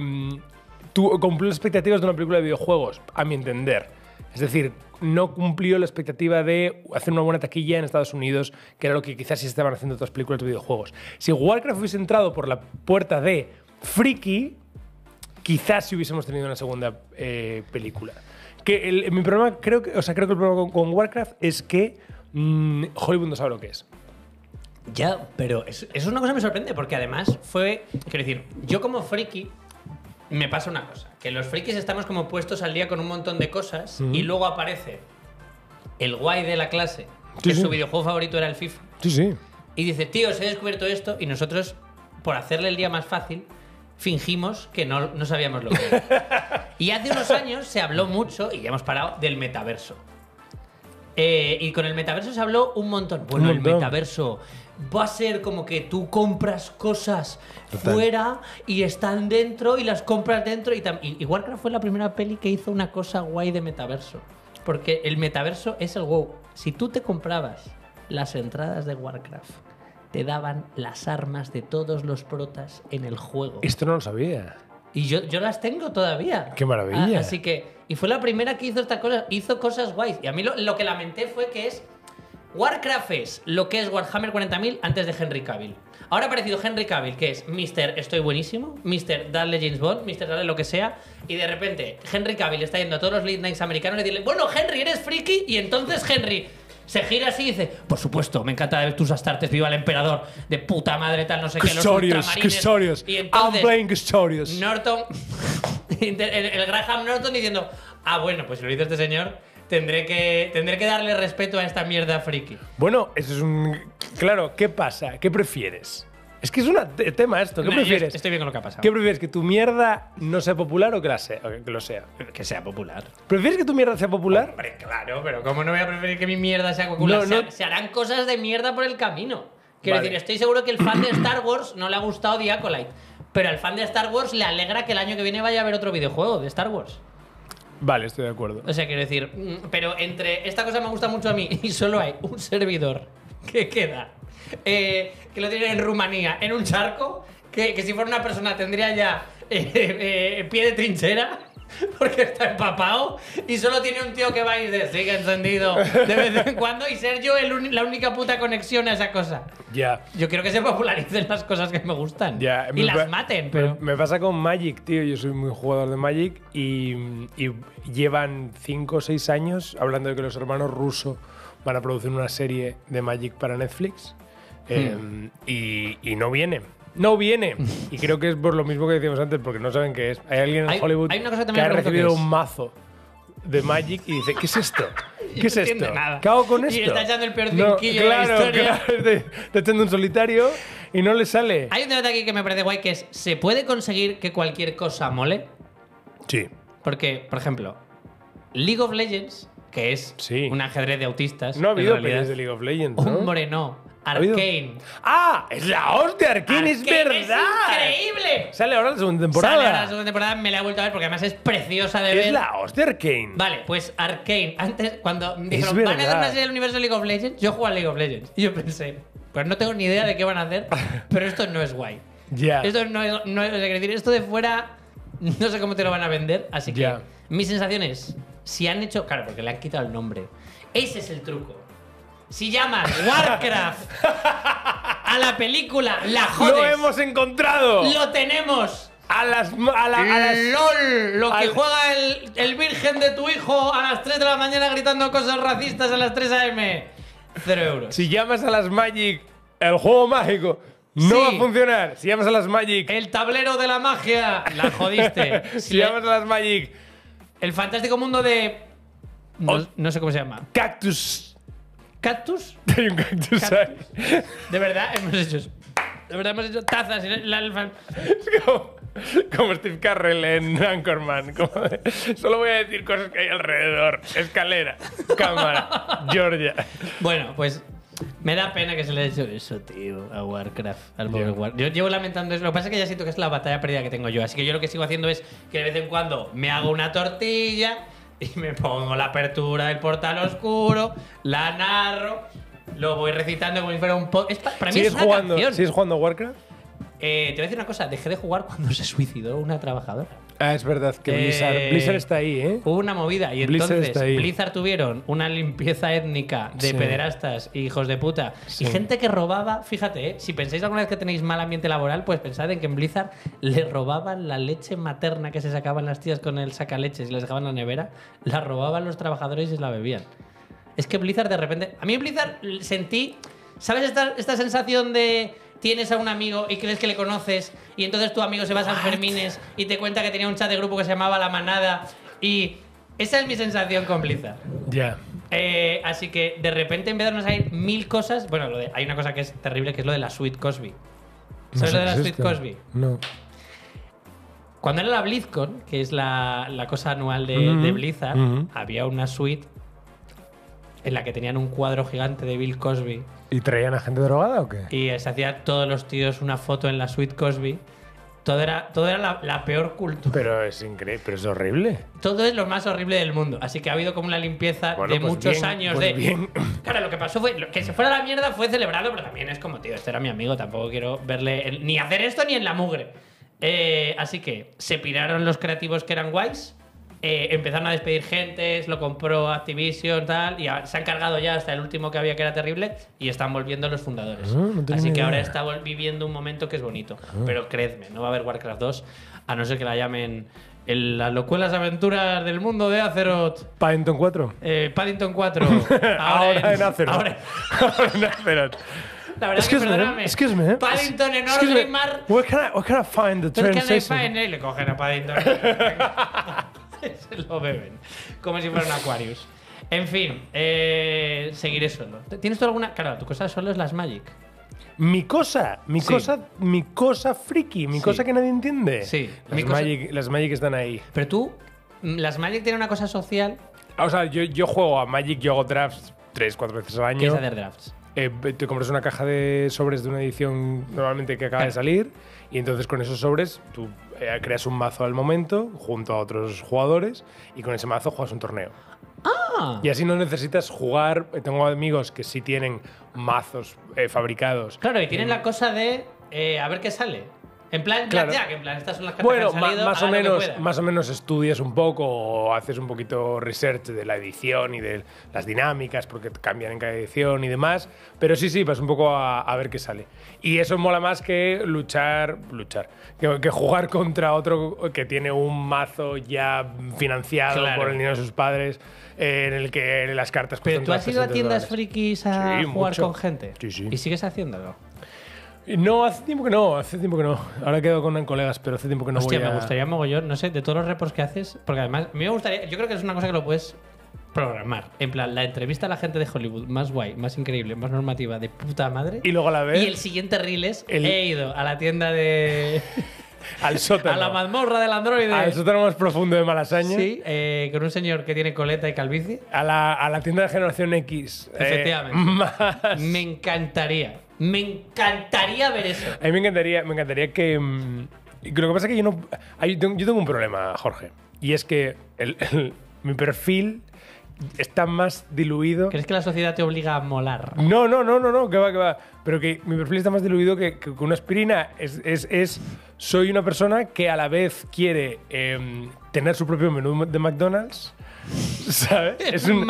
cumplió las expectativas de una película de videojuegos, a mi entender. Es decir, no cumplió la expectativa de hacer una buena taquilla en Estados Unidos, que era lo que quizás sí estaban haciendo otras películas de videojuegos. Si Warcraft hubiese entrado por la puerta de Friki, quizás si hubiésemos tenido una segunda película. Mi problema, creo que el problema con Warcraft es que Hollywood no sabe lo que es. Ya, pero es una cosa que me sorprende, porque además quiero decir, yo como friki me pasa una cosa, que los frikis estamos como puestos al día con un montón de cosas y luego aparece el guay de la clase, que su videojuego favorito era el FIFA. Sí, sí. Y dice, tío, os he descubierto esto, y nosotros, por hacerle el día más fácil, fingimos que no sabíamos lo que era. Y hace unos años se habló mucho, y ya hemos parado, del metaverso. Y con el metaverso se habló un montón. Bueno, el metaverso va a ser como que tú compras cosas fuera y están dentro y las compras dentro. Y Warcraft fue la primera peli que hizo una cosa guay de metaverso. Porque el metaverso es el WoW. Si tú te comprabas las entradas de Warcraft, te daban las armas de todos los protas en el juego. Esto no lo sabía. Y yo las tengo todavía. ¡Qué maravilla! Así que... Y fue la primera que hizo esta cosa. Hizo cosas guays. Y a mí lo que lamenté fue que Warcraft es lo que es Warhammer 40.000 antes de Henry Cavill. Ahora ha aparecido Henry Cavill, que es Mr. Estoy buenísimo, Mr. Dale James Bond, Mr. Dale lo que sea. Y de repente Henry Cavill está yendo a todos los late nights americanos y decirle, bueno, Henry, eres friki. Y entonces Henry se gira así y dice, por supuesto, me encanta ver tus astartes, viva el emperador, de puta madre, tal, no sé qué, los ultramarines. Custodios. Y entonces, I'm playing Custodios. Norton, el Graham Norton diciendo, bueno, pues si lo dice este señor, tendré que darle respeto a esta mierda friki. Bueno, eso es un... Claro, ¿qué pasa? ¿Qué prefieres? Es que es un tema esto. ¿Qué prefieres? Estoy bien con lo que ha pasado. ¿Qué prefieres? ¿Que tu mierda no sea popular o que lo sea? Que sea popular. ¿Prefieres que tu mierda sea popular? Hombre, claro, pero ¿cómo no voy a preferir que mi mierda sea popular? Se harán cosas de mierda por el camino. Quiero decir, estoy seguro que el fan de Star Wars no le ha gustado The Acolyte, pero al fan de Star Wars le alegra que el año que viene vaya a haber otro videojuego de Star Wars. Vale, estoy de acuerdo. O sea, quiero decir, pero entre esta cosa me gusta mucho a mí y solo hay un servidor que queda, que lo tienen en Rumanía, en un charco, que si fuera una persona tendría ya pie de trinchera. porque está empapado y solo tiene un tío que va y dice sigue encendido de vez en cuando y ser yo la única puta conexión a esa cosa. Ya. Yo quiero que se popularicen las cosas que me gustan Ya, y las maten, pero... Me pasa con Magic, tío. Yo soy muy jugador de Magic y llevan 5 o 6 años hablando de que los hermanos Russo van a producir una serie de Magic para Netflix y no viene. No viene. Y creo que es por lo mismo que decíamos antes, porque no saben qué es. Hay alguien en Hollywood hay una cosa que también ha me pregunto recibido qué es. un mazo de Magic y dice, ¿qué es esto? ¿Qué es no esto? entiende nada. ¿Qué hago con esto? Y está echando el peor No, cinquillo de la historia. Claro, está echando un solitario y no le sale. Hay un debate aquí que me parece guay, que es ¿se puede conseguir que cualquier cosa mole? Sí. Porque, por ejemplo, League of Legends, que es Sí. un ajedrez de autistas, No ha en habido realidad, pelis de League of Legends, ¿no? hombre, no. ¿Ha habido? Arcane. ¡Ah! ¡Es la hostia! ¡Arcane es verdad! ¡Es increíble! Sale ahora la segunda temporada. Sale ahora la segunda temporada, me la he vuelto a ver porque además es preciosa de ver. Es la hostia, Arcane. Vale, pues Arcane, antes, cuando dijeron, verdad. van a hacer una serie del universo de League of Legends, yo juego a League of Legends. Y yo pensé, pues no tengo ni idea de qué van a hacer, pero esto no es guay. Ya. Esto no es, es decir, esto de fuera, no sé cómo te lo van a vender, así que Ya. mi sensación es, si han hecho, claro, porque le han quitado el nombre, ese es el truco. Si llamas Warcraft a la película, la jodes. ¡Lo hemos encontrado! ¡Lo tenemos! A las ¡LOL! Lo que juega el virgen de tu hijo a las 3 de la mañana gritando cosas racistas a las 3 a.m. 0 euros. Si llamas a las Magic el juego mágico, no Sí. va a funcionar. Si llamas a las Magic... El tablero de la magia. La jodiste. si llamas a las Magic El fantástico mundo de... No sé cómo se llama. Cactus... ¿Cactus? Hay un cactus ahí. De verdad hemos hecho eso. De verdad hemos hecho tazas. Es como Steve Carell en Anchorman. Solo voy a decir cosas que hay alrededor. Escalera, cámara, Georgia. Bueno, pues me da pena que se le haya hecho eso, tío, a Warcraft. Al pobre Warcraft. Yo llevo lamentando eso. Lo que pasa es que ya siento que es la batalla perdida que tengo yo. Así que yo lo que sigo haciendo es que de vez en cuando me hago una tortilla y me pongo la apertura del portal oscuro, la narro, lo voy recitando como si fuera un para mí es una canción. ¿Sigues jugando a Warcraft? Te voy a decir una cosa, dejé de jugar cuando se suicidó una trabajadora. Ah, es verdad que Blizzard está ahí, ¿eh? Hubo una movida y Blizzard entonces está ahí. Blizzard tuvieron una limpieza étnica de Sí. pederastas y hijos de puta Sí. y gente que robaba, fíjate, si pensáis alguna vez que tenéis mal ambiente laboral, pues pensad en que en Blizzard le robaban la leche materna que se sacaban las tías con el sacaleches y les dejaban en la nevera, la robaban los trabajadores y se la bebían. Es que Blizzard de repente... A mí en Blizzard sentí... ¿Sabes esta sensación de... Tienes a un amigo y crees que le conoces y entonces tu amigo se va a San Fermines y te cuenta que tenía un chat de grupo que se llamaba La Manada y esa es mi sensación con Blizzard. Ya. Así que de repente empezaron a salir 1000 cosas. Bueno, hay una cosa que es terrible que es lo de la Suite Cosby. ¿Sabes lo de la Suite Cosby? No. Cuando era la BlizzCon, que es la cosa anual de Blizzard, había una suite en la que tenían un cuadro gigante de Bill Cosby. ¿Y traían a gente drogada o qué? Y se hacía todos los tíos una foto en la suite Cosby. Todo era la peor cultura. Pero es increíble, pero es horrible. Todo es lo más horrible del mundo. Así que ha habido como una limpieza Bueno, de pues muchos bien, años pues de... bien. Claro, lo que pasó fue... Que se fuera a la mierda fue celebrado, pero también es como, tío, este era mi amigo, tampoco quiero verle... Ni hacer esto ni en la mugre. Así que se piraron los creativos que eran guays. Empezaron a despedir gente, lo compró Activision, tal, y se han cargado ya hasta el último que había que era terrible y están volviendo los fundadores. no tenía Así ni que idea. ahora está viviendo un momento que es bonito. Pero creedme, no va a haber Warcraft 2, a no ser que la llamen las locuelas aventuras del mundo de Azeroth. Paddington 4. Paddington 4. Ahora en Azeroth. ahora- Ahora en Azeroth. la verdad que perdóname. Excuse me. Paddington en Excuse me. Orgrimmar. Where can I find the Pero train es que station? le cogen a Paddington. Se lo beben. Como si fuera un Aquarius. En fin, seguiré solo. ¿Tienes tú alguna...? Claro, tu cosa solo es las Magic. Mi cosa friki, mi Sí. cosa que nadie entiende. Sí, mi cosa- Las Magic están ahí. Pero tú, las Magic tienen una cosa social O sea, yo juego a Magic, yo hago drafts 3-4 veces al que es año. hacer drafts. Te compras una caja de sobres de una edición normalmente que acaba de salir y entonces con esos sobres tú creas un mazo al momento junto a otros jugadores y con ese mazo juegas un torneo. Ah, Y así no necesitas jugar. Tengo amigos que sí tienen mazos fabricados. claro, y tienen la cosa de a ver qué sale. En plan, Claro. Blackjack, en plan, estas son las cartas Bueno, que han salido, más hagan lo que puedan. más o menos estudias un poco o haces un poquito research de la edición y de las dinámicas, porque cambian en cada edición y demás. Pero sí, vas un poco a ver qué sale. Y eso mola más que luchar, que jugar contra otro que tiene un mazo ya financiado Claro. por el dinero de sus padres, en el que las cartas Pero cuestan tú has ido a $300 tiendas frikis a Sí, jugar mucho. con gente. Sí. ¿Y sigues haciéndolo? No, hace tiempo que no. Ahora he quedado con colegas, pero hace tiempo que no Hostia, voy a... me gustaría mogollón, no sé, de todos los repos que haces, porque además, a mí me gustaría, yo creo que es una cosa que lo puedes programar. En plan, la entrevista a la gente de Hollywood, más guay, más increíble, más normativa, de puta madre. Y luego a la vez... Y el siguiente reel es, El- he ido a la tienda de... al sótano. a la mazmorra del androide. Al sótano más profundo de Malasaña. Sí, con un señor que tiene coleta y calvicie. A la tienda de Generación X. Efectivamente. Más. Me encantaría ver eso. A mí me encantaría que. Lo que pasa es que yo tengo un problema, Jorge. Y es que mi perfil está más diluido. ¿Crees que la sociedad te obliga a molar? No, que va. Pero que mi perfil está más diluido que una aspirina. Soy una persona que a la vez quiere tener su propio menú de McDonald's. ¿Sabes? Es un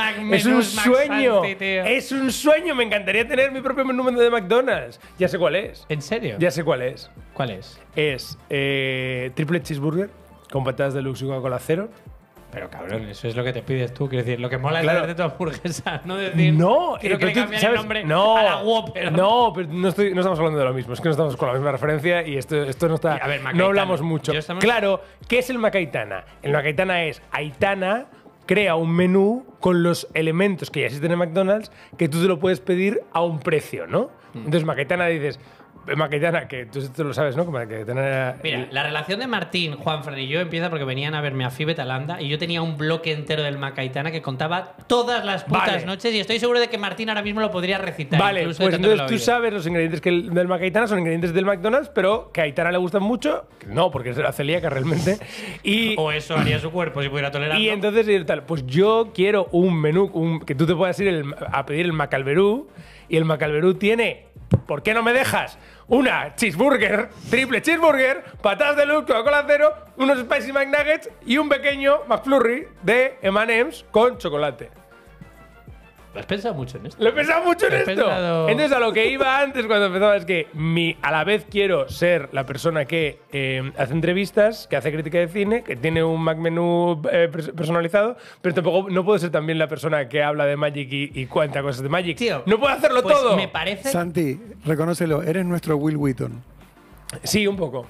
sueño. McSanti, tío. Es un sueño. Me encantaría tener mi propio menú de McDonald's. Ya sé cuál es. ¿En serio? Ya sé cuál es. ¿Cuál es? Es triple cheeseburger con patatas deluxe y Coca-Cola cero. Pero cabrón, eso es lo que te pides tú. Quiero decir, lo que mola Claro. es de tu hamburguesa, no decir. No, quiero que le pero tú, cambien ¿sabes? el nombre No, a la Whopper. No, pero no estamos hablando de lo mismo. Es que no estamos con la misma referencia y esto no está. A ver, no Macaitana. hablamos mucho. Yo estamos- Claro, ¿qué es el Macaitana? El Macaitana es Aitana crea un menú con los elementos que ya existen en McDonald's que tú te lo puedes pedir a un precio, ¿no? Entonces Macaitana dices, Macaitana, que tú esto lo sabes, ¿no? Que Macaitana era Mira, la relación de Martín, Juanfran y yo empieza porque venían a verme a FIBE Talanda y yo tenía un bloque entero del Macaitana que contaba todas las putas Vale. noches y estoy seguro de que Martín ahora mismo lo podría recitar. Vale, incluso de pues tanto que entonces lo tú ha oído. sabes los ingredientes del Macaitana son ingredientes del McDonald's, pero que a Aitana le gustan mucho. No, porque es la celíaca realmente. Y, O eso haría su cuerpo si pudiera tolerarlo. y entonces tal, pues yo quiero un menú que tú te puedas ir a pedir el Macalberú y el Macalberú tiene, ¿por qué no me dejas? Una cheeseburger, triple cheeseburger, patatas deluxe, Coca-Cola cero, unos spicy McNuggets y un pequeño McFlurry de M&M's con chocolate. ¿Lo has pensado mucho en esto? Lo he pensado mucho en He esto. pensado- Entonces, a lo que iba antes cuando empezaba es que a la vez quiero ser la persona que hace entrevistas, que hace crítica de cine, que tiene un Mac menú personalizado, pero tampoco no puedo ser también la persona que habla de Magic y cuenta cosas de Magic. Tío, no puedo hacerlo pues todo. Me parece. Santi, reconócelo, eres nuestro Will Wheaton. Sí, un poco.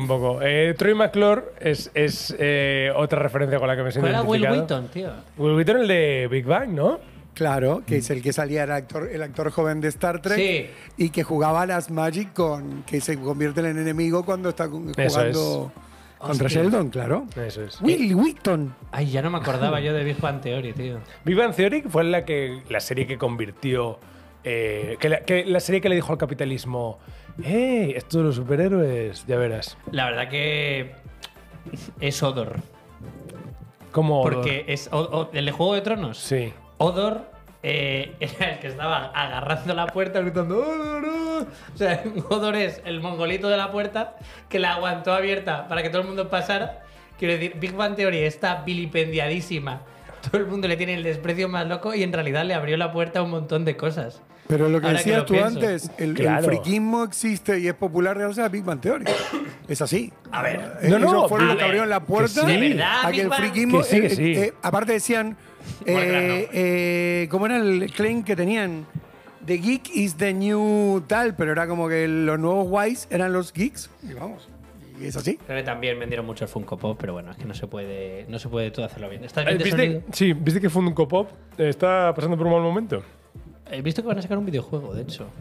Troy McClure es otra referencia con la que me siento ¿Cuál era Will identificado. Wheaton, tío? Will Wheaton, el de Big Bang, ¿no? Claro, que es el que salía, era el actor joven de Star Trek Sí. y que jugaba a las Magic que se convierte en el enemigo cuando está jugando contra Hostia. Sheldon, claro. Eso es. Will Wheaton. Ay, ya no me acordaba yo de Big Bang Theory, tío. Big Bang Theory fue la serie que convirtió. La serie que le dijo al capitalismo: esto de los superhéroes, ya verás. La verdad que es Odor. Como. Porque es el de Juego de Tronos. Sí. Odor era el que estaba agarrando la puerta gritando ¡Odor! ¡Oh!". O sea, Odor es el mongolito de la puerta que la aguantó abierta para que todo el mundo pasara. Quiero decir, Big Bang Theory está vilipendiadísima. Todo el mundo le tiene el desprecio más loco y en realidad le abrió la puerta a un montón de cosas. Pero lo que Ahora decías lo tú pienso. antes, el Claro. friquismo existe y es popular gracias a Big Bang Theory. Es así. A ver. No, no, Ellos fueron a los que ver, abrieron la puerta sí. ¿De verdad, a que Big el Bang? friquismo. Que sí, que sí. Aparte decían, ¿cómo era el claim que tenían? The geek is the new tal, pero era como que los nuevos guays eran los geeks. Y vamos, y es así. Creo que también vendieron mucho el Funko Pop, pero bueno, es que no se puede todo hacerlo bien. ¿Estás bien de sonido? ¿Viste que Funko Pop está pasando por un mal momento? He visto que van a sacar un videojuego, de hecho.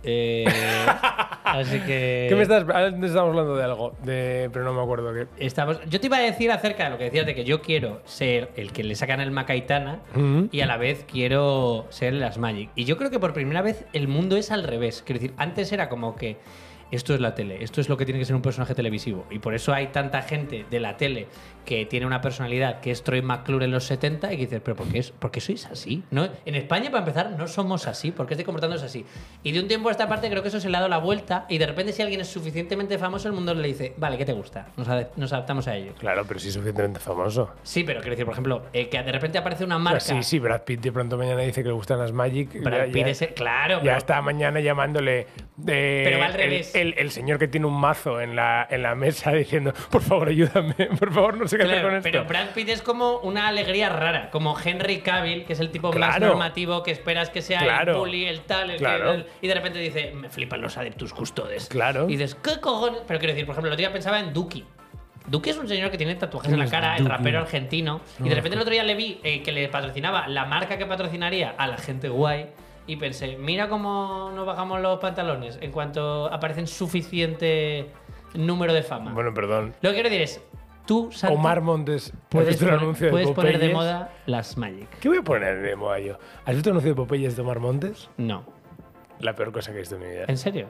Así que. ¿Qué me estás? Antes estábamos hablando de algo, pero no me acuerdo qué. Yo te iba a decir acerca de lo que decías de que yo quiero ser el que le sacan el Macaitana y a la vez quiero ser el Asmagic. Y yo creo que por primera vez el mundo es al revés. Quiero decir, antes era como que esto es la tele, esto es lo que tiene que ser un personaje televisivo. Y por eso hay tanta gente de la tele que tiene una personalidad que es Troy McClure en los 70 y que dices, ¿pero por qué sois así? ¿No? En España, para empezar, no somos así. ¿Por qué estoy comportándose así? Y de un tiempo a esta parte creo que eso se le ha dado la vuelta y de repente si alguien es suficientemente famoso, el mundo le dice, vale, ¿qué te gusta? Nos adaptamos a ello. Claro, pero sí es suficientemente famoso. Sí, pero quiero decir, por ejemplo, que de repente aparece una marca... Sí, Brad Pitt de pronto mañana dice que le gustan las Magic. Brad Pitt claro. Ya pero- está mañana llamándole Pero va al revés. el señor que tiene un mazo en la mesa diciendo, por favor, ayúdame, por favor, no sé qué hacer Claro, con esto. pero Brad Pitt es como una alegría rara, como Henry Cavill, que es el tipo más Claro. normativo que esperas que sea Claro. el bully, el tal, el Claro. que... y de repente dice, me flipan los adeptus custodes. Claro. Y dices, ¿qué cojones? Pero quiero decir, por ejemplo, el otro día pensaba en Duki. Duki es un señor que tiene tatuajes en la cara, el rapero argentino. Y de repente el otro día le vi que le patrocinaba la marca que patrocinaría a la gente guay. Y pensé, mira cómo nos bajamos los pantalones en cuanto aparecen suficiente número de fama. Bueno, perdón. Lo que quiero decir es, tú, Santi, Omar Montes, ¿has puedes, visto el anuncio de puedes poner de Popeyes? moda las Magic. ¿Qué voy a poner de moda yo? ¿Has visto el anuncio de Popeyes de Omar Montes? No. La peor cosa que he visto en mi vida. ¿En serio?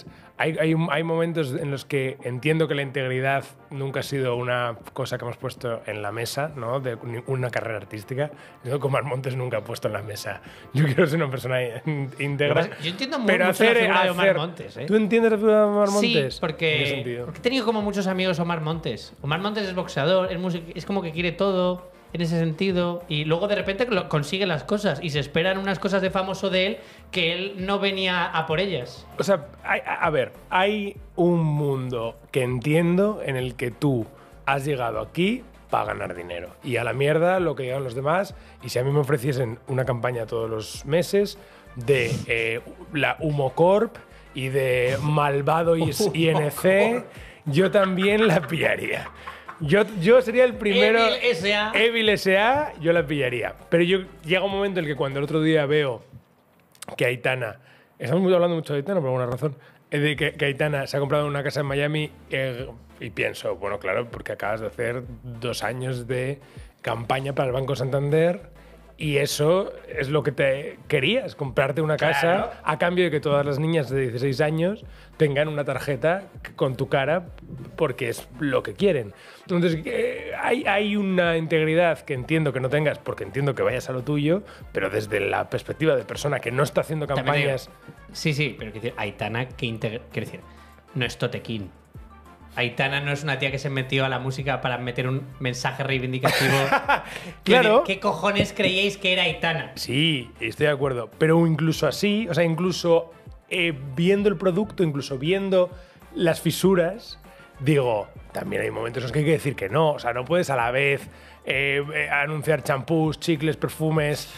Hay momentos en los que entiendo que la integridad nunca ha sido una cosa que hemos puesto en la mesa, ¿no? De una carrera artística. Yo como Omar Montes nunca he puesto en la mesa. Yo quiero ser una persona íntegra. Yo entiendo mucho pero la hacer, figura de Omar hacer- Montes, ¿eh? ¿Tú entiendes la figura de Omar Sí, Montes? ¿En qué porque sentido? he tenido como muchos amigos Omar Montes. Omar Montes es boxeador, es como que quiere todo en ese sentido y luego de repente consigue las cosas y se esperan unas cosas de famoso de él que él no venía a por ellas. O sea, a ver, hay un mundo que entiendo en el que tú has llegado aquí para ganar dinero. Y a la mierda lo que llegan los demás. Y si a mí me ofreciesen una campaña todos los meses de la Humocorp y de Malvado INC, yo también la pillaría. Yo sería el primero. Evil S.A.. Evil S.A., yo la pillaría. Pero llega un momento en el que cuando el otro día veo que Aitana, estamos hablando mucho de Aitana por alguna razón, de que Aitana se ha comprado una casa en Miami y pienso, bueno, claro, porque acabas de hacer 2 años de campaña para el Banco Santander y eso es lo que te querías, comprarte una casa Claro. a cambio de que todas las niñas de 16 años tengan una tarjeta con tu cara porque es lo que quieren. Entonces, hay una integridad que entiendo que no tengas porque entiendo que vayas a lo tuyo, pero desde la perspectiva de persona que no está haciendo También te digo, campañas... sí, pero quiero decir, Aitana quiero decir, no es Totequín. Aitana no es una tía que se metió a la música para meter un mensaje reivindicativo. Claro. ¿Qué cojones creíais que era Aitana? Sí, estoy de acuerdo. Pero incluso así, o sea, incluso viendo el producto, incluso viendo las fisuras, digo, también hay momentos en los que hay que decir que no. O sea, no puedes a la vez anunciar champús, chicles, perfumes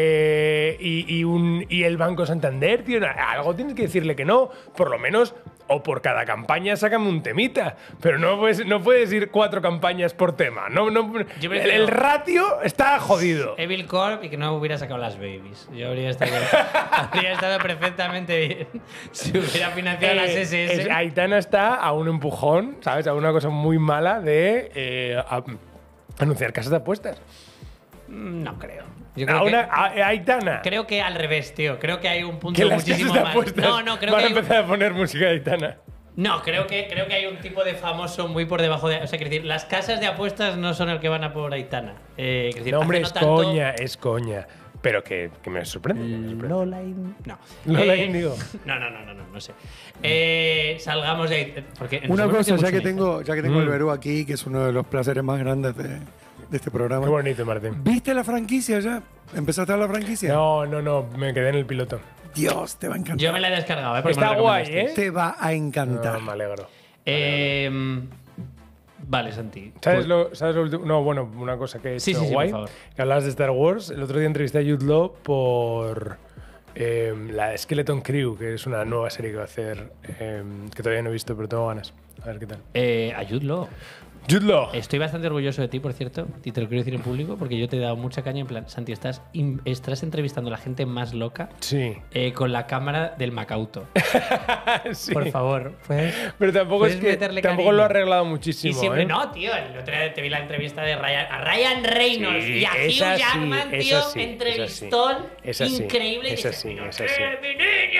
y el Banco Santander, tío. Algo tienes que decirle que no. Por lo menos, o por cada campaña sácame un temita. Pero no puedes ir 4 campañas por tema. Yo prefiero- el ratio está jodido. Evil Corp y que no hubiera sacado las babies. Yo habría estado perfectamente bien si hubiera financiado las SS. Aitana está a un empujón, ¿sabes? A una cosa muy mala de anunciar casas de apuestas. No creo. Yo Aitana. creo que al revés, tío. Creo que hay un punto Que las muchísimo casas de más. apuestas No, creo van que a hay empezar a poner música de Aitana. No, creo que hay un tipo de famoso muy por debajo de. O sea, quiero decir, las casas de apuestas no son el que van a por Aitana. Quiero decir, No, hombre, hace es tanto- coña, es coña. Pero que me sorprende. me sorprende. Lola No. Lola Índigo. No sé. Salgamos de ahí. Porque Una nos hemos cosa, metido ya que mucho en tengo el Berú aquí, que es uno de los placeres más grandes de este programa. Qué bonito, Martín. ¿Viste la franquicia ya? ¿Empezaste a ver la franquicia? No, me quedé en el piloto. Dios, te va a esto. encantar. Yo me la he descargado, porque Está me lo guay, recomendasteis. ¿eh? Te va a encantar. No, me alegro. Vale, Santi. ¿Sabes lo último? No, bueno, una cosa que he hecho Sí, guay. por favor. Que hablabas de Star Wars. El otro día entrevisté a Jude Law por la Skeleton Crew, que es una nueva serie que va a hacer, que todavía no he visto, pero tengo ganas. A ver qué tal. Ayúdlo. Jude Law. Estoy bastante orgulloso de ti, por cierto, y te lo quiero decir en público, porque yo te he dado mucha caña en plan, Santi, estás entrevistando a la gente más loca Sí. con la cámara del Macauto. Sí. Por favor, ¿puedes? Pero tampoco puedes es que meterle tampoco cariño? lo ha arreglado Y muchísimo. siempre, ¿eh? no, tío, el otro día te vi la entrevista de Ryan Reynolds Sí, y a esa Hugh sí, Jackman, esa tío, sí, entrevistón esa sí, increíble. esa y sí, dices, esa sí. mi niño!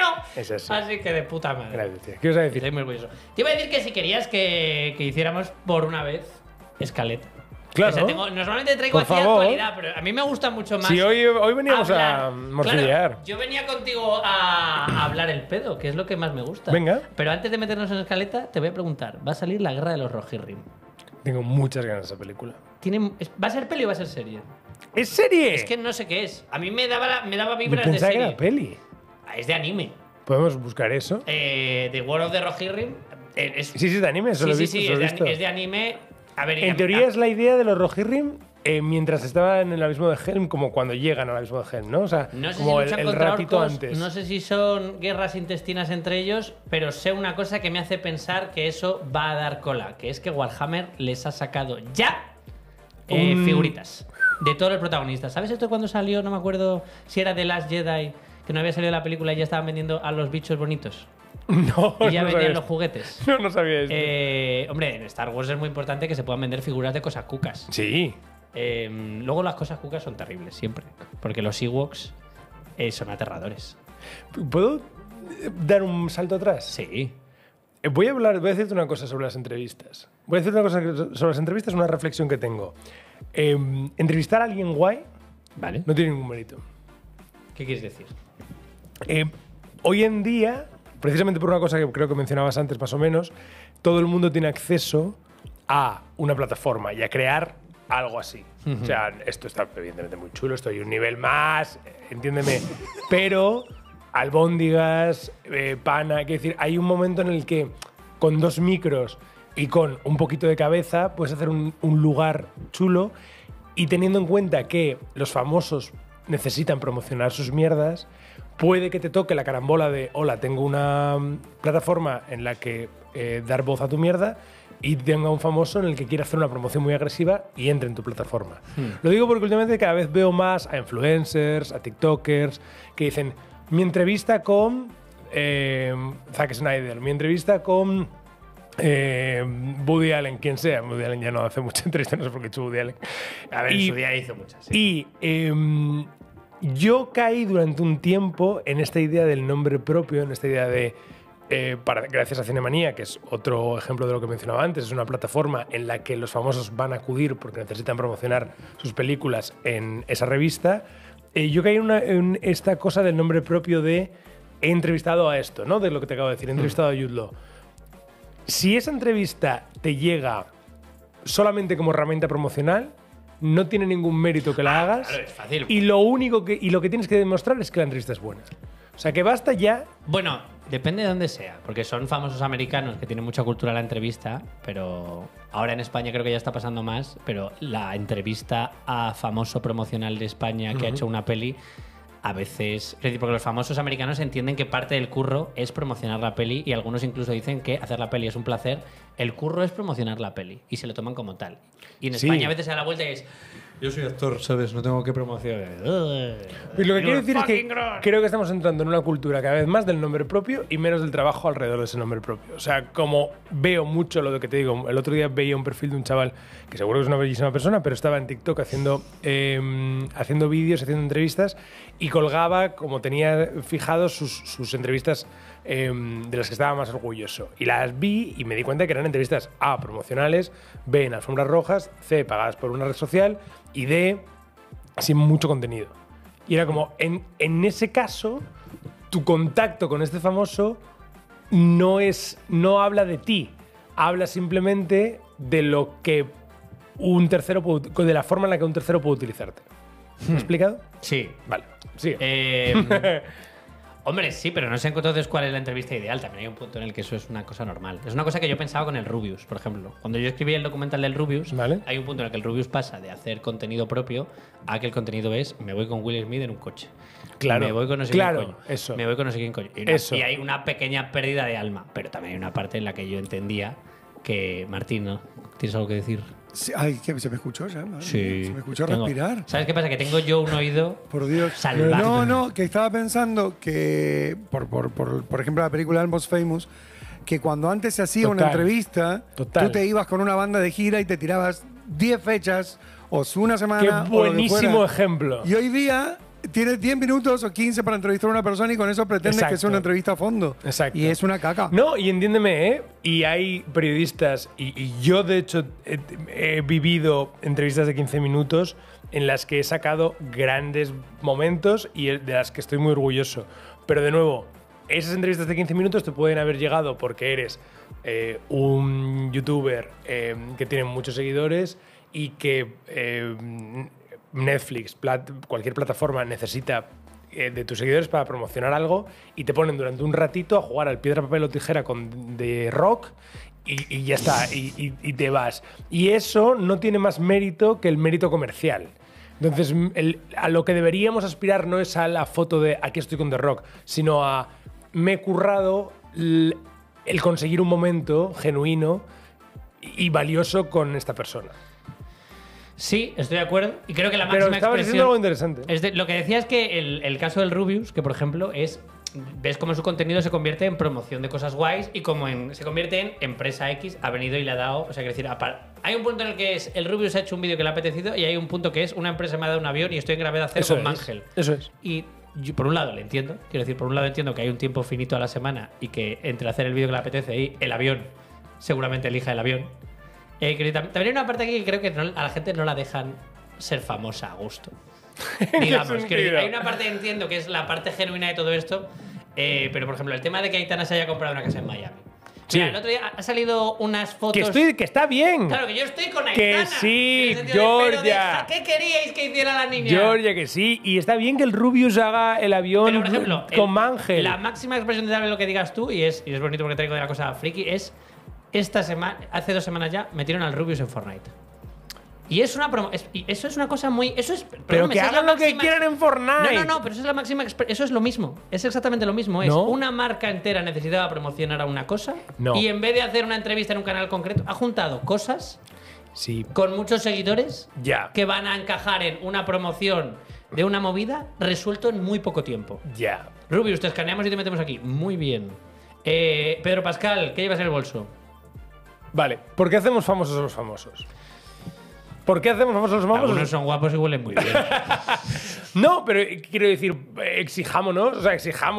mío. Es así. Así que de puta madre. Gracias, tío. ¿Qué os iba a decir? Estoy muy orgulloso. Te iba a decir que si querías que hiciéramos por una vez escaleta. Claro. O sea, normalmente traigo Por aquí favor. actualidad, pero a mí me gusta mucho más. Sí, hoy veníamos a hablar. morcillar. Claro, yo venía contigo a hablar el pedo, que es lo que más me gusta. Venga. Pero antes de meternos en escaleta, te voy a preguntar: ¿va a salir la guerra de los Rohirrim? Tengo muchas ganas de esa película. ¿Va a ser peli o va a ser serie? ¿Es serie? Es que no sé qué es. A mí me daba Yo vibras de pensaba que serie. era peli. Es de anime. ¿Podemos buscar eso? The War of the Rohirrim. Sí, de anime, eso lo he visto. Sí, eso lo he visto. es de anime. A ver, En teoría es la idea de los Rohirrim mientras estaban en el abismo de Helm, como cuando llegan al abismo de Helm, ¿no? O sea, no sé como si luchan el contra ratito orcos, antes. no sé si son guerras intestinas entre ellos, pero sé una cosa que me hace pensar que eso va a dar cola, que es que Warhammer les ha sacado ya figuritas de todos los protagonistas. ¿Sabes esto cuando salió? No me acuerdo si era The Last Jedi, que no había salido la película y ya estaban vendiendo a los bichos bonitos. No, Y ya no vendían sabía los esto. juguetes. No sabía esto. Hombre, en Star Wars es muy importante que se puedan vender figuras de cosas cucas. Sí. Luego las cosas cucas son terribles, siempre. Porque los Ewoks son aterradores. ¿Puedo dar un salto atrás? Sí. Voy a decirte una cosa sobre las entrevistas. Voy a decirte una cosa sobre las entrevistas, una reflexión que tengo. Entrevistar a alguien guay Vale. no tiene ningún mérito. ¿Qué quieres decir? Hoy en día, precisamente por una cosa que creo que mencionabas antes más o menos, todo el mundo tiene acceso a una plataforma y a crear algo así. O sea, esto está evidentemente muy chulo, estoy a un nivel más, entiéndeme, pero albóndigas, pana, quiero decir, hay un momento en el que con 2 micros y con un poquito de cabeza puedes hacer un lugar chulo, y teniendo en cuenta que los famosos necesitan promocionar sus mierdas, puede que te toque la carambola de hola, tengo una plataforma en la que dar voz a tu mierda, y tenga un famoso en el que quiere hacer una promoción muy agresiva y entre en tu plataforma. Lo digo porque últimamente cada vez veo más a influencers, a tiktokers, que dicen, mi entrevista con Zack Snyder, mi entrevista con Woody Allen, quien sea. Woody Allen ya no hace mucha entrevista, no sé por qué he hecho Woody Allen. A ver, en su día hizo muchas. Sí. Y yo caí durante un tiempo en esta idea del nombre propio, en esta idea de gracias a Cinemanía, que es otro ejemplo de lo que mencionaba antes, es una plataforma en la que los famosos van a acudir porque necesitan promocionar sus películas en esa revista. Yo caí en esta cosa del nombre propio de he entrevistado a esto, ¿no? De lo que te acabo de decir, he entrevistado a Jude Law. Si esa entrevista te llega solamente como herramienta promocional, no tiene ningún mérito que la hagas. Claro, es fácil. Y lo que tienes que demostrar es que la entrevista es buena. O sea, que basta ya. Bueno, depende de dónde sea, porque son famosos americanos que tienen mucha cultura la entrevista, pero ahora en España creo que ya está pasando más, pero la entrevista a famoso promocional de España que ha hecho una peli, a veces... Es decir, porque los famosos americanos entienden que parte del curro es promocionar la peli, y algunos incluso dicen que hacer la peli es un placer, el curro es promocionar la peli, y se lo toman como tal. Y en Sí. España a veces se da la vuelta y es... Yo soy actor, ¿sabes? No tengo que promocionar. Y lo que quiero decir es que creo que estamos entrando en una cultura cada vez más del nombre propio y menos del trabajo alrededor de ese nombre propio. O sea, como veo mucho lo que te digo, el otro día veía un perfil de un chaval que seguro que es una bellísima persona, pero estaba en TikTok haciendo vídeos, haciendo entrevistas, y colgaba, como tenía fijados, sus entrevistas de las que estaba más orgulloso. Y las vi y me di cuenta que eran entrevistas A, promocionales, B, en alfombras rojas, C, pagadas por una red social, y D, sin mucho contenido. Y era como, en ese caso, tu contacto con este famoso no habla de ti, habla simplemente de lo que un tercero de la forma en la que un tercero puede utilizarte. ¿Me he explicado? Sí. Vale, sigue. Hombre, sí, pero no sé entonces cuál es la entrevista ideal. También hay un punto en el que eso es una cosa normal. Es una cosa que yo pensaba con el Rubius, por ejemplo. Cuando yo escribí el documental del Rubius, Vale. hay un punto en el que el Rubius pasa de hacer contenido propio a que el contenido es me voy con Will Smith en un coche. Claro, Me voy con no sé claro, quién coño. eso. Me voy con no sé quién coño. Eso. Y hay una pequeña pérdida de alma. Pero también hay una parte en la que yo entendía que, Martín, ¿no? ¿Tienes algo que decir? Sí, ay, ¿qué? ¿Se me escuchó ya? Madre Sí. mía, ¿se me escuchó Tengo- respirar? ¿Sabes qué pasa? Que tengo yo un oído Por Dios. salvaje. No, que estaba pensando que, por ejemplo, la película Almost Famous, que cuando antes se hacía una Total. entrevista, Total. tú te ibas con una banda de gira y te tirabas 10 fechas o una Qué semana. o lo que buenísimo fuera. ejemplo. Y hoy día tienes 10 minutos o 15 para entrevistar a una persona y con eso pretendes que sea Exacto. una entrevista a fondo. Exacto. Y es una caca. No, y entiéndeme, ¿eh? Y hay periodistas, y yo de hecho he vivido entrevistas de 15 minutos en las que he sacado grandes momentos y de las que estoy muy orgulloso. Pero de nuevo, esas entrevistas de 15 minutos te pueden haber llegado porque eres un youtuber que tiene muchos seguidores y que Netflix, cualquier plataforma necesita de tus seguidores para promocionar algo y te ponen durante un ratito a jugar al piedra, papel o tijera con The Rock y ya está, y te vas. Y eso no tiene más mérito que el mérito comercial. Entonces, a lo que deberíamos aspirar no es a la foto de aquí estoy con The Rock, sino a me he currado el conseguir un momento genuino y valioso con esta persona. Sí, estoy de acuerdo. Y creo que la Pero máxima estabas diciendo algo interesante. lo que decía es que el caso del Rubius, que por ejemplo es. Ves cómo su contenido se convierte en promoción de cosas guays y como se convierte en empresa X, ha venido y le ha dado. O sea, quiero decir, hay un punto en el que es el Rubius ha hecho un vídeo que le ha apetecido y hay un punto que es una empresa me ha dado un avión y estoy en gravedad cero con Mangel. Eso es. Y yo, por un lado, le entiendo. Quiero decir, por un lado entiendo que hay un tiempo finito a la semana y que entre hacer el vídeo que le apetece y el avión, seguramente elija el avión. También hay una parte aquí que creo que a la gente no la dejan ser famosa a gusto. Digamos, que hay una parte que entiendo que es la parte genuina de todo esto, pero por ejemplo, el tema de que Aitana se haya comprado una casa en Miami. Sí. Mira, el otro día ha salido unas fotos. Que está bien. Claro, que yo estoy con Aitana. Que sí, en el sentido de, Georgia. ¿qué queríais que hiciera la niña? Georgia, que sí. Y está bien que el Rubius haga el avión Pero, por ejemplo, con Mangel. La máxima expresión de lo que digas tú, y es bonito porque traigo de la cosa friki, es esta semana, hace 2 semanas ya, metieron al Rubius en Fortnite. Y es una eso es una cosa muy. Eso es, pero que esa es la hagan lo que máxima- quieran en Fortnite. No, pero eso es la máxima. Eso es lo mismo. Es exactamente lo mismo. Es No. una marca entera necesitaba promocionar a una cosa. No. Y en vez de hacer una entrevista en un canal concreto, ha juntado cosas Sí. con muchos seguidores Ya. que van a encajar en una promoción de una movida resuelto en muy poco tiempo. Ya. Rubius, te escaneamos y te metemos aquí. Muy bien. Pedro Pascal, ¿qué llevas en el bolso? Vale. ¿Por qué hacemos famosos a los famosos? ¿Por qué hacemos famosos a los famosos? Algunos son guapos y huelen muy bien. No, pero quiero decir, exijámonos, o sea,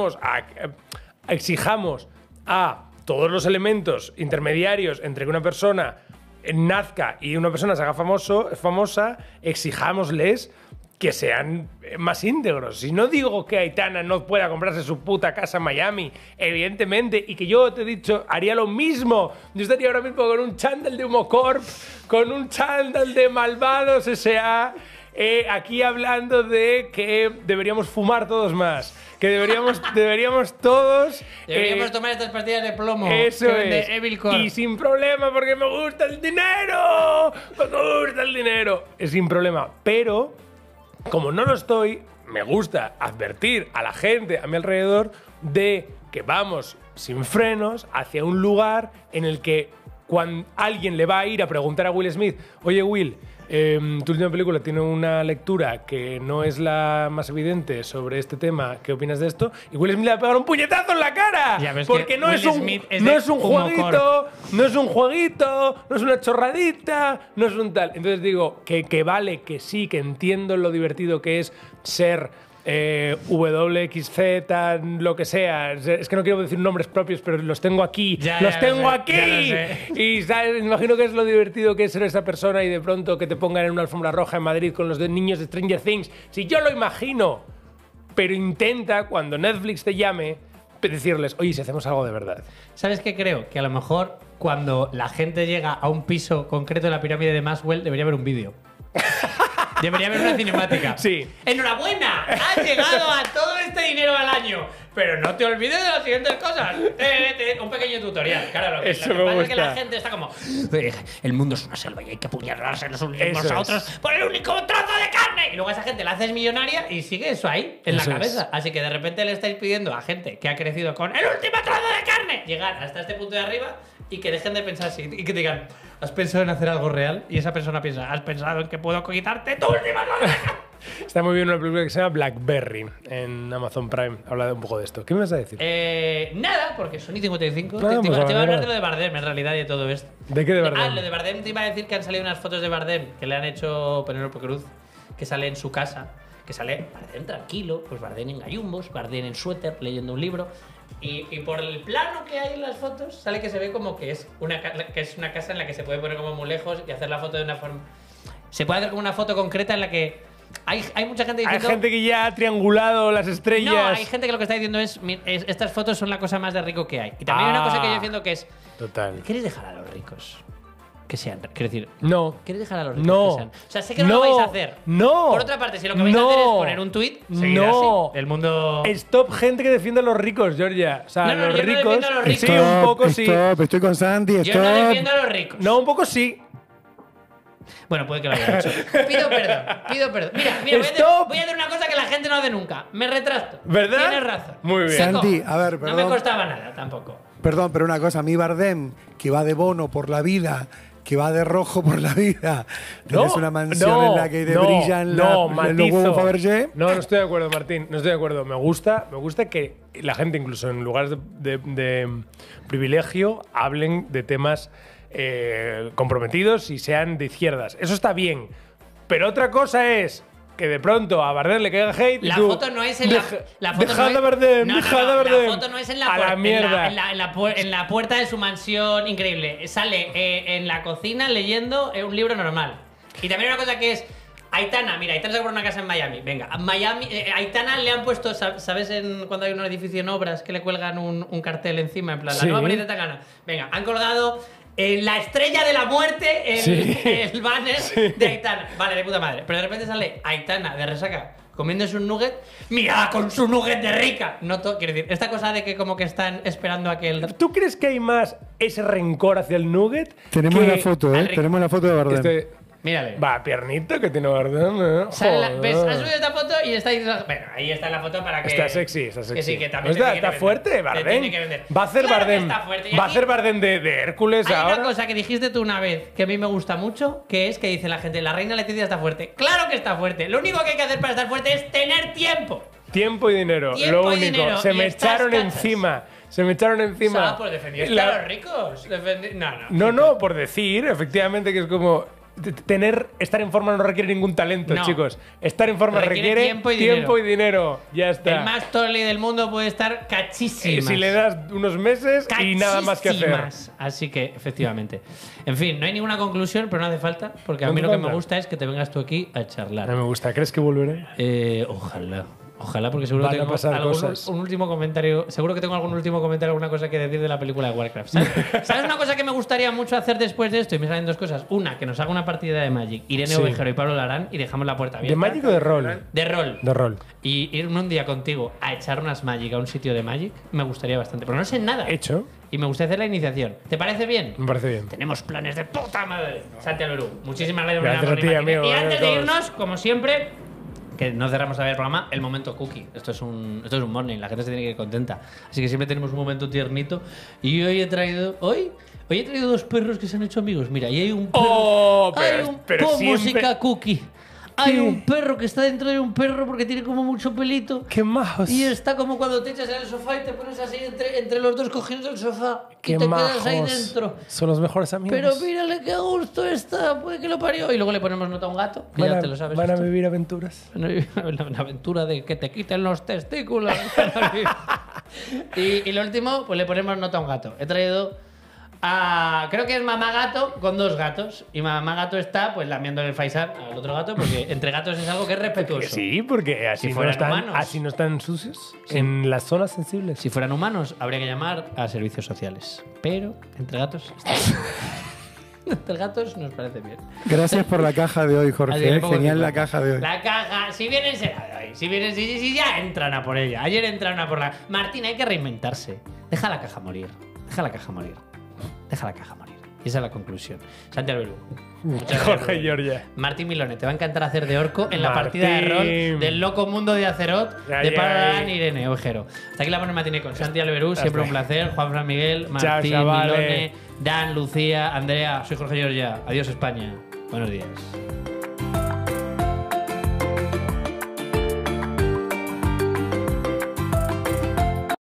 exijamos a todos los elementos intermediarios entre que una persona nazca y una persona se haga famosa, exijámosles que sean más íntegros. Si no digo que Aitana no pueda comprarse su puta casa en Miami, evidentemente, y que yo te he dicho, haría lo mismo. Yo estaría ahora mismo con un chándal de Homocorp, con un chándal de Malvados S.A., aquí hablando de que deberíamos fumar todos más. Que deberíamos todos... Deberíamos tomar estas pastillas de plomo Eso que vende es. Evil Corp. Y sin problema, porque me gusta el dinero. Me gusta el dinero. Es sin problema. Pero, como no lo estoy, me gusta advertir a la gente a mi alrededor de que vamos sin frenos hacia un lugar en el que cuando alguien le va a ir a preguntar a Will Smith, oye Will, tu última película tiene una lectura que no es la más evidente sobre este tema, ¿qué opinas de esto? Y Will Smith le va a pegar un puñetazo en la cara. Ya ves Porque que no Will es un, Smith es no de es un Homocorp. jueguito, no es un jueguito, no es una chorradita, no es un tal. Entonces digo que vale, que sí, que entiendo lo divertido que es ser WXZ, lo que sea. Es que no quiero decir nombres propios, pero los tengo aquí. Ya ¡Los lo tengo sé, aquí! ya lo sé. Y ¿sabes? Me imagino que es lo divertido que es ser esa persona y de pronto que te pongan en una alfombra roja en Madrid con los niños de Stranger Things. Si yo lo imagino, pero intenta, cuando Netflix te llame, decirles, oye, si hacemos algo de verdad. ¿Sabes qué creo? Que a lo mejor cuando la gente llega a un piso concreto de la pirámide de Maxwell debería haber un vídeo. Debería haber una cinemática. Sí. ¡Enhorabuena! ¡Has llegado a todo este dinero al año! Pero no te olvides de las siguientes cosas. Un pequeño tutorial. Claro, lo que Eso lo que me pasa es que la gusta. gente está como el mundo es una selva y hay que apuñalarse los unos Eso a es. otros por el único trozo de carne. Y luego a esa gente la haces millonaria y sigue eso ahí, en Eso la es. cabeza. Así que de repente le estáis pidiendo a gente que ha crecido con el último trozo de carne llegar hasta este punto de arriba y que dejen de pensar así y que digan, ¿has pensado en hacer algo real? Y esa persona piensa, ¿has pensado en que puedo quitarte tu última trozo de carne? Está muy bien una película que se llama Blackberry en Amazon Prime. Habla un poco de esto. ¿Qué me vas a decir? Nada, porque Sony 55. Nada, te pues iba a hablar mira. de lo de Bardem, en realidad, y de todo esto. ¿De qué de Bardem? Ah, lo de Bardem te iba a decir que han salido unas fotos de Bardem que le han hecho Penélope Cruz, que sale en su casa. que sale Bardem tranquilo, pues Bardem en gallumbos, Bardem en suéter, leyendo un libro. Y por el plano que hay en las fotos, sale que se ve como que es una casa en la que se puede poner como muy lejos y hacer la foto de una forma... Se puede hacer como una foto concreta en la que hay mucha gente diciendo... Hay gente que ya ha triangulado las estrellas. No, hay gente que lo que está diciendo es estas fotos son la cosa más de rico que hay. Y también hay una cosa que yo defiendo que es... Total. ¿Quieres dejar a los ricos que sean? Quiero decir, No. ¿quieres dejar a los ricos No. que sean? O sea, sé que no lo vais a hacer. No. Por otra parte, si lo que vais a hacer es poner un tuit, seguir No. así. El mundo... Stop gente que defiende a los ricos, Georgia. O sea, No, no, los yo no ricos. defiendo a los ricos. Sí, un poco sí. Stop, estoy con Santi, Yo no stop. defiendo a los ricos. No, un poco sí. Bueno, puede que lo haya hecho. Pido perdón. Mira, Stop. voy a hacer una cosa que la gente no hace nunca. Me retracto. ¿Verdad? Tienes razón. Muy bien. Seco. Santi, a ver, No perdón. me costaba nada tampoco. Perdón, pero una cosa, a mí Bardem, que va de bono por la vida, que va de rojo por la vida, tienes una mansión en la que te brillan en los huevos Fabergé. No estoy de acuerdo, Martín. No estoy de acuerdo. Me gusta que la gente, incluso en lugares de privilegio, hablen de temas comprometidos y sean de izquierdas. Eso está bien. Pero otra cosa es que de pronto a Bardem le caiga hate. La y tú, foto no es en la foto dejad no a es- Bardem, no, no, dejad no, a Bardem. La foto no es en la a la puerta, mierda. en la puerta de su mansión increíble. Sale en la cocina leyendo un libro normal. Y también hay una cosa que es Aitana, mira, Aitana se compró una casa en Miami. Venga, a Miami, Aitana le han puesto, ¿sabes cuando hay un edificio en obras que le cuelgan un cartel encima? En plan, Sí. la nueva Princesa Gana. Venga, han colgado la estrella de la muerte, Sí. el banner de Aitana. Vale, de puta madre. Pero de repente sale Aitana de resaca comiéndose un nugget. ¡Mira, con su nugget de rica! Quiero decir, esta cosa de que como que están esperando a que el... ¿Tú crees que hay más ese rencor hacia el nugget? Tenemos que la foto, al rico. tenemos la foto de Bardem. este- Mírale. Va, piernita que tiene Bardem. ¿Ves? Ha subido esta foto y está diciendo... Bueno, ahí está la foto para que... Está sexy, está sexy. Que sí, que también No te está, tiene que está vender. fuerte, Te Bardem. tiene que vender. Va a hacer Claro que Bardem. está fuerte. Y Va a aquí hacer Bardem de Hércules Hay ahora. una cosa que dijiste tú una vez que a mí me gusta mucho, que es que dice la gente, la reina Leticia está fuerte. ¡Claro que está fuerte! Lo único que hay que hacer para estar fuerte es tener tiempo. Tiempo y dinero. Tiempo lo y único. dinero, Se y me estas echaron cachas. encima. Se me echaron encima. Ah, pues defendiste La- a los ricos. No, por decir, efectivamente, que es como. Estar en forma no requiere ningún talento, No. chicos. Estar en forma Requiere requiere tiempo y dinero. Ya está. El más tolly del mundo puede estar cachísimas. Si le das unos meses y nada más que hacer. Cachísimas. Así que, efectivamente. En fin, no hay ninguna conclusión, pero no hace falta, porque a No mí hace lo que me falta. gusta es que te vengas tú aquí a charlar. No me gusta. ¿Crees que volveré? Ojalá. Ojalá, porque seguro Van a tengo pasar cosas. un último comentario. Seguro que tengo algún último comentario, alguna cosa que decir de la película de Warcraft. ¿Sabes? ¿Sabes una cosa que me gustaría mucho hacer después de esto? Y me salen dos cosas. Una, que nos haga una partida de Magic, Irene Sí. Ovejero y Pablo Larán, y dejamos la puerta abierta. ¿De Magic o de rol? De rol. De rol. Y ir un día contigo a echar unas Magic a un sitio de Magic me gustaría bastante. Pero no sé nada. Hecho. Y me gustaría hacer la iniciación. ¿Te parece bien? Me parece bien. Tenemos planes de puta madre. Santi Alberú, muchísimas gracias por Gracias venir a ti, Morning Matinee. amigo, Y antes gracias a de todos. irnos, como siempre, que no cerramos a ver el programa, el momento cookie. Esto es un morning, la gente se tiene que ir contenta. Así que siempre tenemos un momento tiernito. Y hoy he traído dos perros que se han hecho amigos. Mira, y hay un perro. Oh, pero pon siempre- música cookie. Hay ¿Qué? un perro que está dentro de un perro porque tiene como mucho pelito. ¡Qué majos! Y está como cuando te echas en el sofá y te pones así entre los dos cogiendo el sofá. ¡Qué y te majos! quedas ahí dentro. Son los mejores amigos. Pero mírale qué a gusto está, puede que lo parió. Y luego le ponemos nota a un gato, que ya te lo sabes. van a esto. vivir aventuras. Una aventura de que te quiten los testículos. y lo último, pues le ponemos nota a un gato. He traído a. Creo que es mamá gato con dos gatos. Y mamá gato está, pues, lamiendo el faisán al otro gato, porque entre gatos es algo que es respetuoso. Sí, porque así, Si no fueran están, humanos. así no están sucios Sí. en las zonas sensibles. Si fueran humanos, habría que llamar a servicios sociales. Pero entre gatos. Entre gatos nos parece bien. Gracias por la caja de hoy, Así que Jorge. le pongo Genial tipo. la caja de hoy. La caja, si vienen será de hoy. Si vienen, si ya entran a por ella. Ayer entraron a por la. Martín, hay que reinventarse. Deja la caja morir. Deja la caja morir. Deja la caja morir. Y esa es la conclusión. Santi Alberú. Muchas gracias. Jorge Giorgia. Martín Milone, te va a encantar hacer de orco en la Martín. partida de rol del loco mundo de Azeroth Ay, de Pablo ay. Larán y Irene Ovejero. Hasta aquí la Morning Matinee con Santi Alberú, siempre un placer. Juan Fran Miguel, Martín chavales. Milone, Dan, Lucía, Andrea, soy Jorge Giorgia. Adiós España. Buenos días.